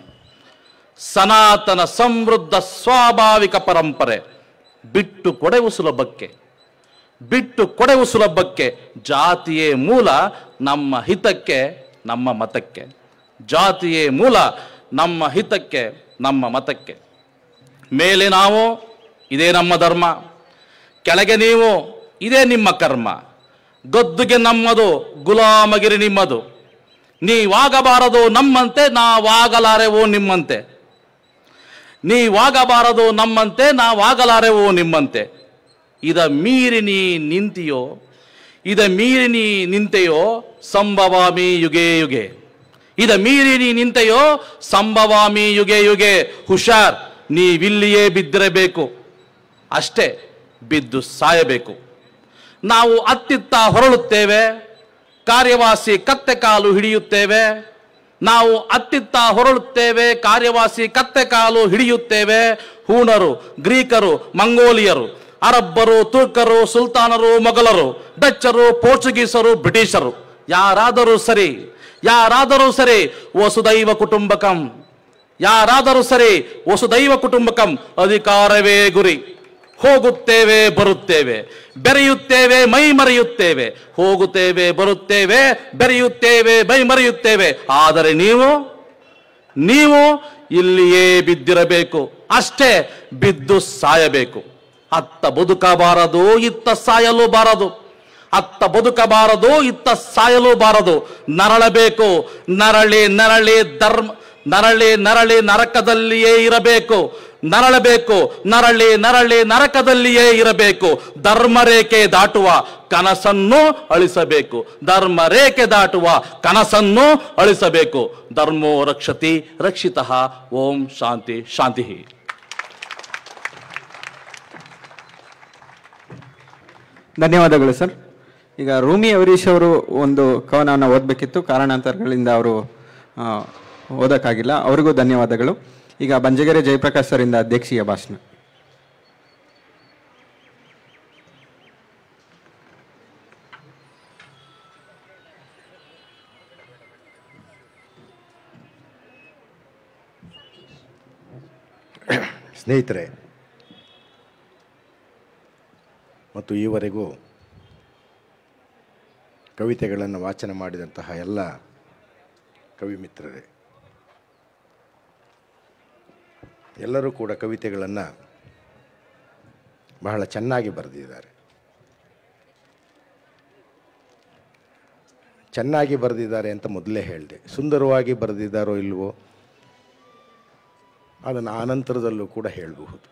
[SPEAKER 9] ಸನಾತನ ಸಮೃದ್ಧ ಸ್ವಾಭಾವಿಕ ಪರಂಪರೆ. ಬಿಟ್ಟು ಕೊಡೆವು ಸುಲಭಕ್ಕೆ, ಬಿಟ್ಟು ಕೊಡೆವು ಸುಲಭಕ್ಕೆ. ಜಾತಿಯೇ ಮೂಲ ನಮ್ಮ ಹಿತಕ್ಕೆ, ನಮ್ಮ ಮತಕ್ಕೆ. ಜಾತಿಯೇ ಮೂಲ ನಮ್ಮ ಹಿತಕ್ಕೆ, ನಮ್ಮ ಮತಕ್ಕೆ. ಮೇಲೆ ನಾವು, ಇದೇ ನಮ್ಮ ಧರ್ಮ. ಕೆಳಗೆ ನೀವು, ಇದೇ ನಿಮ್ಮ ಕರ್ಮ. ಗದ್ದುಗೆ ನಮ್ಮದು, ಗುಲಾಮಗಿರಿ ನಿಮ್ಮದು. ನೀವಾಗಬಾರದು ನಮ್ಮಂತೆ, ನಾವಾಗಲಾರೆವೋ ನಿಮ್ಮಂತೆ. ನೀವಾಗಬಾರದು ನಮ್ಮಂತೆ, ನಾವಾಗಲಾರೆವೋ ನಿಮ್ಮಂತೆ. ಇದ ಮೀರಿ ನೀ ನಿಂತಿಯೋ, ಇದ ಮೀರಿ ನೀ ನಿಂತೆಯೋ, ಸಂಭವಾಮಿ ಯುಗೆ ಯುಗೆ. ಇದ ಮೀರಿ ನೀ ನಿಂತೆಯೋ, ಸಂಭವಾಮಿ ಯುಗೆ ಯುಗೆ. ಹುಷಾರ್, ನೀವಿಲ್ಲಿಯೇ ಬಿದ್ದಿರಬೇಕು, ಅಷ್ಟೇ, ಬಿದ್ದು ಸಾಯಬೇಕು. ನಾವು ಅತ್ತಿತ್ತ ಹೊರಳುತ್ತೇವೆ, ಕಾರ್ಯವಾಸಿ ಕತ್ತೆ ಕಾಲು ಹಿಡಿಯುತ್ತೇವೆ. ನಾವು ಅತ್ತಿತ್ತ ಹೊರಳುತ್ತೇವೆ, ಕಾರ್ಯವಾಸಿ ಕತ್ತೆ ಕಾಲು ಹಿಡಿಯುತ್ತೇವೆ. ಹೂಣರು, ಗ್ರೀಕರು, ಮಂಗೋಲಿಯರು, ಅರಬ್ಬರು, ತುರ್ಕರು, ಸುಲ್ತಾನರು, ಮೊಘಲರು, ಡಚ್ಚರು, ಪೋರ್ಚುಗೀಸರು, ಬ್ರಿಟಿಷರು, ಯಾರಾದರೂ ಸರಿ, ಯಾರಾದರೂ ಸರಿ, ವಸುದೈವ ಕುಟುಂಬಕಂ. ಯಾರಾದರೂ ಸರಿ, ವಸುದೈವ ಕುಟುಂಬಕಂ. ಅಧಿಕಾರವೇ ಗುರಿ. ಹೋಗುತ್ತೇವೆ, ಬರುತ್ತೇವೆ, ಬೆರೆಯುತ್ತೇವೆ, ಮೈ ಮರೆಯುತ್ತೇವೆ. ಹೋಗುತ್ತೇವೆ, ಬರುತ್ತೇವೆ, ಬೆರೆಯುತ್ತೇವೆ, ಮೈ ಮರೆಯುತ್ತೇವೆ. ಆದರೆ ನೀವು ನೀವು ಇಲ್ಲಿಯೇ ಬಿದ್ದಿರಬೇಕು, ಅಷ್ಟೇ, ಬಿದ್ದು ಸಾಯಬೇಕು. ಅತ್ತ ಬದುಕಬಾರದು, ಇತ್ತ ಸಾಯಲು ಬಾರದು. ಅತ್ತ ಬದುಕಬಾರದು, ಇತ್ತ ಸಾಯಲು ಬಾರದು. ನರಳಬೇಕು, ನರಳಿ ನರಳಿ ಧರ್ಮ ನರಳಿ ನರಳಿ ನರಕದಲ್ಲಿಯೇ ಇರಬೇಕು. ನರಳಬೇಕು, ನರಳಿ ನರಳಿ ನರಕದಲ್ಲಿಯೇ ಇರಬೇಕು. ಧರ್ಮರೇಖೆ ದಾಟುವ ಕನಸನ್ನು ಅಳಿಸಬೇಕು. ಧರ್ಮ ರೇಖೆ ದಾಟುವ ಕನಸನ್ನು ಅಳಿಸಬೇಕು. ಧರ್ಮೋ ರಕ್ಷತಿ ರಕ್ಷಿತಃ. ಓಂ ಶಾಂತಿ ಶಾಂತಿ.
[SPEAKER 1] ಧನ್ಯವಾದಗಳು ಸರ್. ಈಗ ರೂಮಿ ಅವರೀಶ್ ಅವರು ಒಂದು ಕವನವನ್ನು ಓದಬೇಕಿತ್ತು, ಕಾರಣಾಂತರಗಳಿಂದ ಅವರು ಓದಕ್ಕಾಗಿಲ್ಲ. ಅವರಿಗೂ ಧನ್ಯವಾದಗಳು. ಈಗ ಬಂಜಗೆರೆ ಜಯಪ್ರಕಾಶ್ ಸರಿಂದ ಅಧ್ಯಕ್ಷೀಯ ಭಾಷಣ.
[SPEAKER 19] ಸ್ನೇಹಿತರೆ ಮತ್ತು ಈವರೆಗೂ ಕವಿತೆಗಳನ್ನು ವಾಚನ ಮಾಡಿದಂತಹ ಎಲ್ಲ ಕವಿ ಮಿತ್ರರೇ, ಎಲ್ಲರೂ ಕೂಡ ಕವಿತೆಗಳನ್ನು ಬಹಳ ಚೆನ್ನಾಗಿ ಬರೆದಿದ್ದಾರೆ. ಚೆನ್ನಾಗಿ ಬರೆದಿದ್ದಾರೆ ಅಂತ ಮೊದಲೇ ಹೇಳಿದೆ. ಸುಂದರವಾಗಿ ಬರೆದಿದ್ದಾರೋ ಇಲ್ವೋ ಅದನ್ನು ಆನಂತರದಲ್ಲೂ ಕೂಡ ಹೇಳಬಹುದು.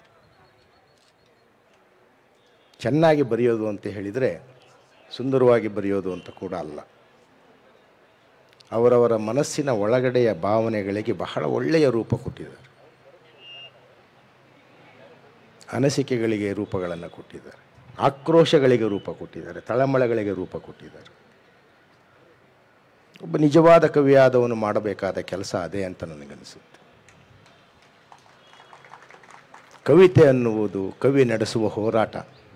[SPEAKER 19] ಚೆನ್ನಾಗಿ ಬರೆಯೋದು ಅಂತ ಹೇಳಿದರೆ ಸುಂದರವಾಗಿ ಬರೆಯೋದು ಅಂತ ಕೂಡ ಅಲ್ಲ. ಅವರವರ ಮನಸ್ಸಿನ ಒಳಗಡೆಯ ಭಾವನೆಗಳಿಗೆ ಬಹಳ ಒಳ್ಳೆಯ ರೂಪ ಕೊಟ್ಟಿದ್ದಾರೆ. ಅನಿಸಿಕೆಗಳಿಗೆ ರೂಪಗಳನ್ನು ಕೊಟ್ಟಿದ್ದಾರೆ, ಆಕ್ರೋಶಗಳಿಗೆ ರೂಪ ಕೊಟ್ಟಿದ್ದಾರೆ, ತಳಮಳಗಳಿಗೆ ರೂಪ ಕೊಟ್ಟಿದ್ದಾರೆ. ಒಬ್ಬ ನಿಜವಾದ ಕವಿಯಾದವನು ಮಾಡಬೇಕಾದ ಕೆಲಸ ಅದೇ ಅಂತ ನನಗನ್ನಿಸುತ್ತೆ. ಕವಿತೆ ಅನ್ನುವುದು ಕವಿ ನಡೆಸುವ ಹೋರಾಟ.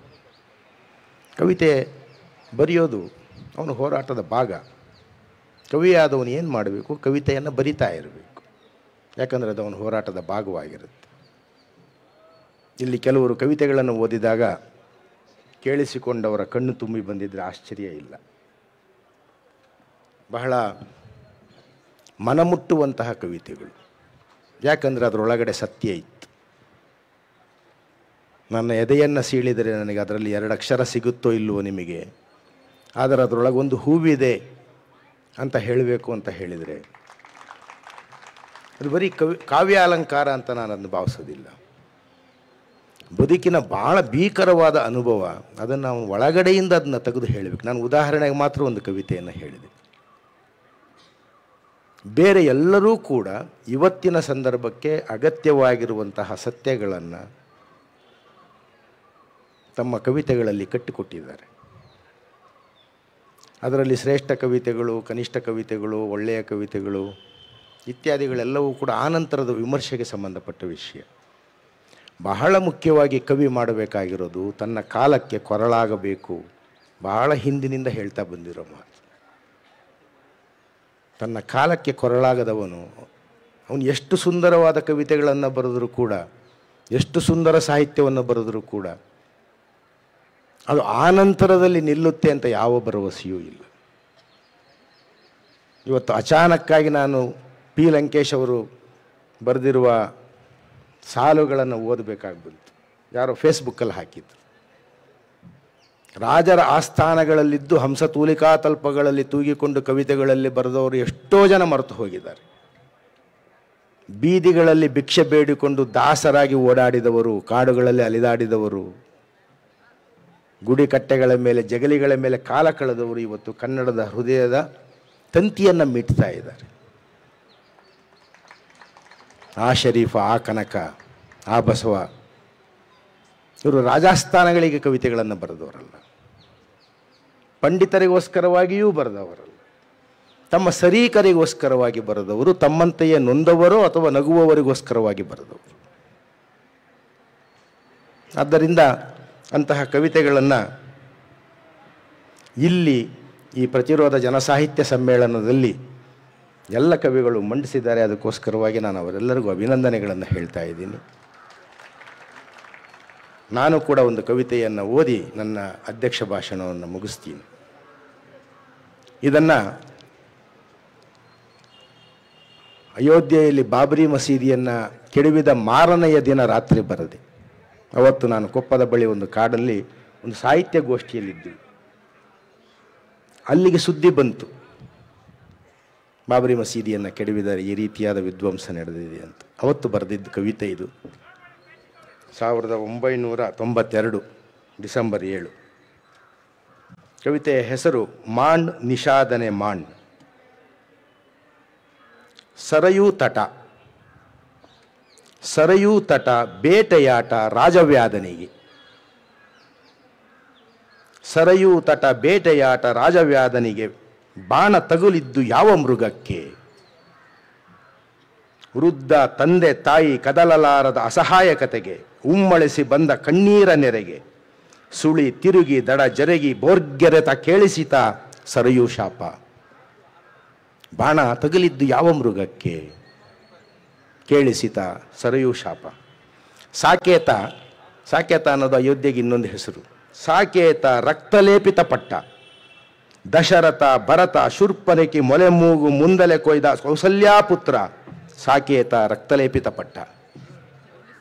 [SPEAKER 19] ಕವಿತೆ ಬರೆಯೋದು ಅವನ ಹೋರಾಟದ ಭಾಗ. ಕವಿಯಾದವನು ಏನು ಮಾಡಬೇಕು? ಕವಿತೆಯನ್ನು ಬರಿತಾ ಇರಬೇಕು. ಯಾಕಂದರೆ ಅದು ಅವನ ಹೋರಾಟದ ಭಾಗವಾಗಿರುತ್ತೆ. ಇಲ್ಲಿ ಕೆಲವರು ಕವಿತೆಗಳನ್ನು ಓದಿದಾಗ ಕೇಳಿಸಿಕೊಂಡವರ ಕಣ್ಣು ತುಂಬಿ ಬಂದಿದ್ದರೆ ಆಶ್ಚರ್ಯ ಇಲ್ಲ. ಬಹಳ ಮನಮುಟ್ಟುವಂತಹ ಕವಿತೆಗಳು. ಯಾಕಂದರೆ ಅದರೊಳಗಡೆ ಸತ್ಯ ಇತ್ತು. ನನ್ನ ಎದೆಯನ್ನು ಸೀಳಿದರೆ ನನಗೆ ಅದರಲ್ಲಿ ಎರಡು ಅಕ್ಷರ ಸಿಗುತ್ತೋ ಇಲ್ಲವೋ ನಿಮಗೆ, ಆದರೆ ಅದರೊಳಗೊಂದು ಹೂವಿದೆ ಅಂತ ಹೇಳಬೇಕು ಅಂತ ಹೇಳಿದರೆ ಅದು ಬರೀ ಕವಿ ಕಾವ್ಯ ಅಲಂಕಾರ ಅಂತ ನಾನು ಅದನ್ನು ಭಾವಿಸೋದಿಲ್ಲ. ಬದುಕಿನ ಭಾಳ ಭೀಕರವಾದ ಅನುಭವ, ಅದನ್ನು ನಾವು ಒಳಗಡೆಯಿಂದ ಅದನ್ನು ತೆಗೆದು ಹೇಳಬೇಕು. ನಾನು ಉದಾಹರಣೆಗೆ ಮಾತ್ರ ಒಂದು ಕವಿತೆಯನ್ನು ಹೇಳಿದೆ. ಬೇರೆ ಎಲ್ಲರೂ ಕೂಡ ಇವತ್ತಿನ ಸಂದರ್ಭಕ್ಕೆ ಅಗತ್ಯವಾಗಿರುವಂತಹ ಸತ್ಯಗಳನ್ನು ತಮ್ಮ ಕವಿತೆಗಳಲ್ಲಿ ಕಟ್ಟಿಕೊಟ್ಟಿದ್ದಾರೆ. ಅದರಲ್ಲಿ ಶ್ರೇಷ್ಠ ಕವಿತೆಗಳು, ಕನಿಷ್ಠ ಕವಿತೆಗಳು, ಒಳ್ಳೆಯ ಕವಿತೆಗಳು ಇತ್ಯಾದಿಗಳೆಲ್ಲವೂ ಕೂಡ ಆನಂತರದ ವಿಮರ್ಶೆಗೆ ಸಂಬಂಧಪಟ್ಟ ವಿಷಯ. ಬಹಳ ಮುಖ್ಯವಾಗಿ ಕವಿ ಮಾಡಬೇಕಾಗಿರೋದು ತನ್ನ ಕಾಲಕ್ಕೆ ಕೊರಳಾಗಬೇಕು. ಬಹಳ ಹಿಂದಿನಿಂದ ಹೇಳ್ತಾ ಬಂದಿರೋ ಮಾತು. ತನ್ನ ಕಾಲಕ್ಕೆ ಕೊರಳಾಗದವನು ಅವನು ಎಷ್ಟು ಸುಂದರವಾದ ಕವಿತೆಗಳನ್ನು ಬರೆದರೂ ಕೂಡ, ಎಷ್ಟು ಸುಂದರ ಸಾಹಿತ್ಯವನ್ನು ಬರೆದರೂ ಕೂಡ ಅದು ಆನಂತರದಲ್ಲಿ ನಿಲ್ಲುತ್ತೆ ಅಂತ ಯಾವ ಭರವಸೆಯೂ ಇಲ್ಲ. ಇವತ್ತು ಅಚಾನಕ್ಕಾಗಿ ನಾನು ಪಿ ಲಂಕೇಶ್ ಅವರು ಬರೆದಿರುವ ಸಾಲುಗಳನ್ನು ಓದಬೇಕಾಗಿ ಬಂತು. ಯಾರೋ ಫೇಸ್ಬುಕ್ಕಲ್ಲಿ ಹಾಕಿದ್ರು. ರಾಜರ ಆಸ್ಥಾನಗಳಲ್ಲಿದ್ದು ಹಂಸ ತೂಲಿಕಾ ತಲ್ಪಗಳಲ್ಲಿ ತೂಗಿಕೊಂಡು ಕವಿತೆಗಳಲ್ಲಿ ಬರೆದವರು ಎಷ್ಟೋ ಜನ ಮರೆತು ಹೋಗಿದ್ದಾರೆ. ಬೀದಿಗಳಲ್ಲಿ ಭಿಕ್ಷೆ ಬೇಡಿಕೊಂಡು ದಾಸರಾಗಿ ಓಡಾಡಿದವರು, ಕಾಡುಗಳಲ್ಲಿ ಅಲಿದಾಡಿದವರು, ಗುಡಿ ಕಟ್ಟೆಗಳ ಮೇಲೆ ಜಗಲಿಗಳ ಮೇಲೆ ಕಾಲ ಕಳೆದವರು ಇವತ್ತು ಕನ್ನಡದ ಹೃದಯದ ತಂತಿಯನ್ನು ಮಿಟ್ತಾ ಇದ್ದಾರೆ. ಆ ಶರೀಫ, ಆ ಕನಕ, ಆ ಬಸವ ಇವರು ರಾಜಸ್ಥಾನಗಳಿಗೆ ಕವಿತೆಗಳನ್ನು ಬರೆದವರಲ್ಲ, ಪಂಡಿತರಿಗೋಸ್ಕರವಾಗಿಯೂ ಬರೆದವರಲ್ಲ, ತಮ್ಮ ಸರೀಕರಿಗೋಸ್ಕರವಾಗಿ ಬರೆದವರು, ತಮ್ಮಂತೆಯೇ ನೊಂದವರೋ ಅಥವಾ ನಗುವವರಿಗೋಸ್ಕರವಾಗಿ ಬರೆದವರು. ಆದ್ದರಿಂದ ಅಂತಹ ಕವಿತೆಗಳನ್ನು ಇಲ್ಲಿ ಈ ಪ್ರತಿರೋಧ ಜನಸಾಹಿತ್ಯ ಸಮ್ಮೇಳನದಲ್ಲಿ ಎಲ್ಲ ಕವಿಗಳು ಮಂಡಿಸಿದ್ದಾರೆ. ಅದಕ್ಕೋಸ್ಕರವಾಗಿ ನಾನು ಅವರೆಲ್ಲರಿಗೂ ಅಭಿನಂದನೆಗಳನ್ನು ಹೇಳ್ತಾ ಇದ್ದೀನಿ. ನಾನು ಕೂಡ ಒಂದು ಕವಿತೆಯನ್ನು ಓದಿ ನನ್ನ ಅಧ್ಯಕ್ಷ ಭಾಷಣವನ್ನು ಮುಗಿಸ್ತೀನಿ. ಇದನ್ನು ಅಯೋಧ್ಯೆಯಲ್ಲಿ ಬಾಬರಿ ಮಸೀದಿಯನ್ನು ಕೆಡವಿದ ಮಾರನೆಯ ದಿನ ರಾತ್ರಿ ಬರೆದೆ. ಅವತ್ತು ನಾನು ಕೊಪ್ಪದ ಬಳಿ ಒಂದು ಕಾಡಲ್ಲಿ ಒಂದು ಸಾಹಿತ್ಯ ಗೋಷ್ಠಿಯಲ್ಲಿದ್ದೆ. ಅಲ್ಲಿಗೆ ಸುದ್ದಿ ಬಂತು, ಬಾಬರಿ ಮಸೀದಿಯನ್ನು ಕೆಡವಿದರೆ ಈ ರೀತಿಯಾದ ವಿಧ್ವಂಸ ನಡೆದಿದೆ ಅಂತ. ಅವತ್ತು ಬರೆದಿದ್ದ ಕವಿತೆ ಇದು. ಸಾವಿರದ ಒಂಬೈನೂರ ತೊಂಬತ್ತೆರಡು ಡಿಸೆಂಬರ್ ಏಳು. ಕವಿತೆಯ ಹೆಸರು ಮಾಂಡ್ ನಿಷಾದನೆ ಮಾಂಡ್. ಸರಯೂ ತಟ ಸರಯೂ ತಟ ಬೇಟೆಯಾಟ ರಾಜವ್ಯಾದನಿಗೆ. ಸರಯೂ ತಟ ಬೇಟೆಯಾಟ ರಾಜವ್ಯಾದನಿಗೆ ಬಾಣ ತಗುಲಿದ್ದು ಯಾವ ಮೃಗಕ್ಕೆ? ವೃದ್ಧ ತಂದೆ ತಾಯಿ ಕದಲಲಾರದ ಅಸಹಾಯಕತೆಗೆ ಉಮ್ಮಳಿಸಿ ಬಂದ ಕಣ್ಣೀರ ನೆರೆಗೆ ಸುಳಿ ತಿರುಗಿ ದಡ ಜರಗಿ ಬೋರ್ಗೆರೆತ ಕೇಳಿಸಿತ ಸರಯೂ ಶಾಪ. ಬಾಣ ತಗುಲಿದ್ದು ಯಾವ ಮೃಗಕ್ಕೆ? ಕೇಳಿಸಿತ ಸರಯೂ ಶಾಪ. ಸಾಕೇತ, ಸಾಕೇತ ಅನ್ನೋದು ಅಯೋಧ್ಯೆಗೆ ಇನ್ನೊಂದು ಹೆಸರು. ಸಾಕೇತ ರಕ್ತಲೇಪಿತ ಪಟ್ಟ. ದಶರಥ ಭರತ ಶೂರ್ಪನಖಿ ಮೊಲೆ ಮೂಗು ಮುಂದಲೆ ಕೊಯ್ದ ಕೌಸಲ್ಯಾಪುತ್ರ ಸಾಕೇತ ರಕ್ತಲೇಪಿತ ಪಟ್ಟ.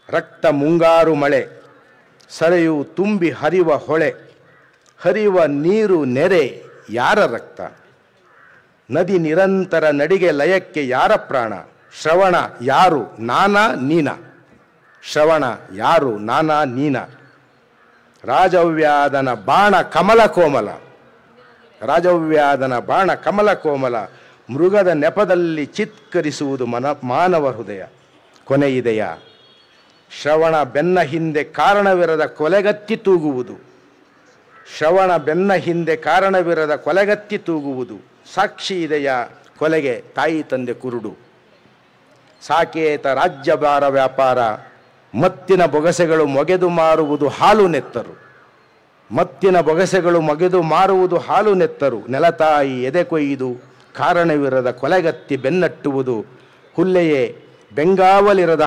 [SPEAKER 19] ರಕ್ತ ಮುಂಗಾರು ಮಳೆ, ಸರೆಯು ತುಂಬಿ ಹರಿವ ಹೊಳೆ, ಹರಿವ ನೀರು ನೆರೆ ಯಾರ ರಕ್ತ, ನದಿ ನಿರಂತರ ನಡಿಗೆ ಲಯಕ್ಕೆ ಯಾರ ಪ್ರಾಣ, ಶ್ರವಣ ಯಾರು ನಾನಾ ನೀನ, ಶ್ರವಣ ಯಾರು ನಾನಾ ನೀನ, ರಾಜವ್ಯಾದನ ಬಾಣ ಕಮಲ ಕೋಮಲ, ರಾಜವ್ಯಾದನ ಬಾಣ ಕಮಲ ಕೋಮಲ, ಮೃಗದ ನೆಪದಲ್ಲಿ ಚಿತ್ಕರಿಸುವುದು ಮನ ಮಾನವ ಹೃದಯ, ಕೊನೆಯಿದೆಯ ಶ್ರವಣ ಬೆನ್ನ ಹಿಂದೆ ಕಾರಣವಿರದ ಕೊಲೆಗತ್ತಿ ತೂಗುವುದು, ಶ್ರವಣ ಬೆನ್ನ ಹಿಂದೆ ಕಾರಣವಿರದ ಕೊಲೆಗತ್ತಿ ತೂಗುವುದು, ಸಾಕ್ಷಿ ಇದೆಯ ಕೊಲೆಗೆ ತಾಯಿ ತಂದೆ ಕುರುಡು, ಸಾಕೇತ ರಾಜ್ಯಭಾರ ವ್ಯಾಪಾರ, ಮತ್ತಿನ ಬೊಗಸೆಗಳು ಮೊಗೆದು ಮಾರುವುದು ಹಾಲು ನೆತ್ತರು, ಮತ್ತಿನ ಬೊಗಸೆಗಳು ಮೊಗೆದು ಮಾರುವುದು ಹಾಲು ನೆತ್ತರು, ನೆಲತಾಯಿ ಎದೆ ಕೊಯ್ದು ಕಾರಣವಿರದ ಕೊಲೆಗತ್ತಿ ಬೆನ್ನಟ್ಟುವುದು, ಹುಲ್ಲೆಯೇ ಬೆಂಗಾವಲಿರದ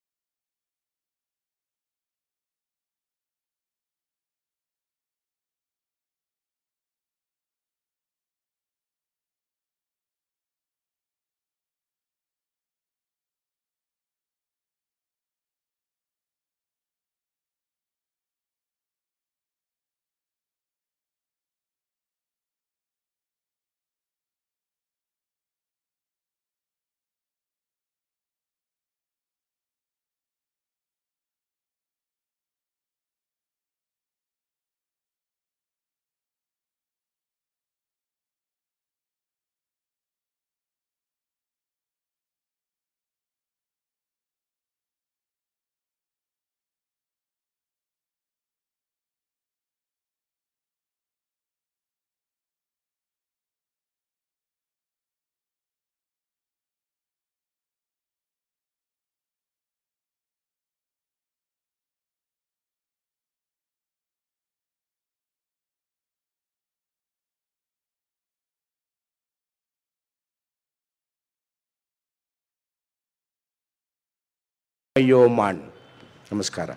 [SPEAKER 19] ಅಯ್ಯೋ ಮಾಣ್. ನಮಸ್ಕಾರ.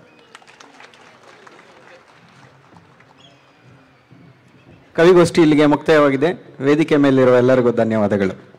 [SPEAKER 1] ಕವಿಗೋಷ್ಠಿ ಇಲ್ಲಿಗೆ ಮುಕ್ತಾಯವಾಗಿದೆ. ವೇದಿಕೆ ಮೇಲಿರುವ ಎಲ್ಲರಿಗೂ ಧನ್ಯವಾದಗಳು.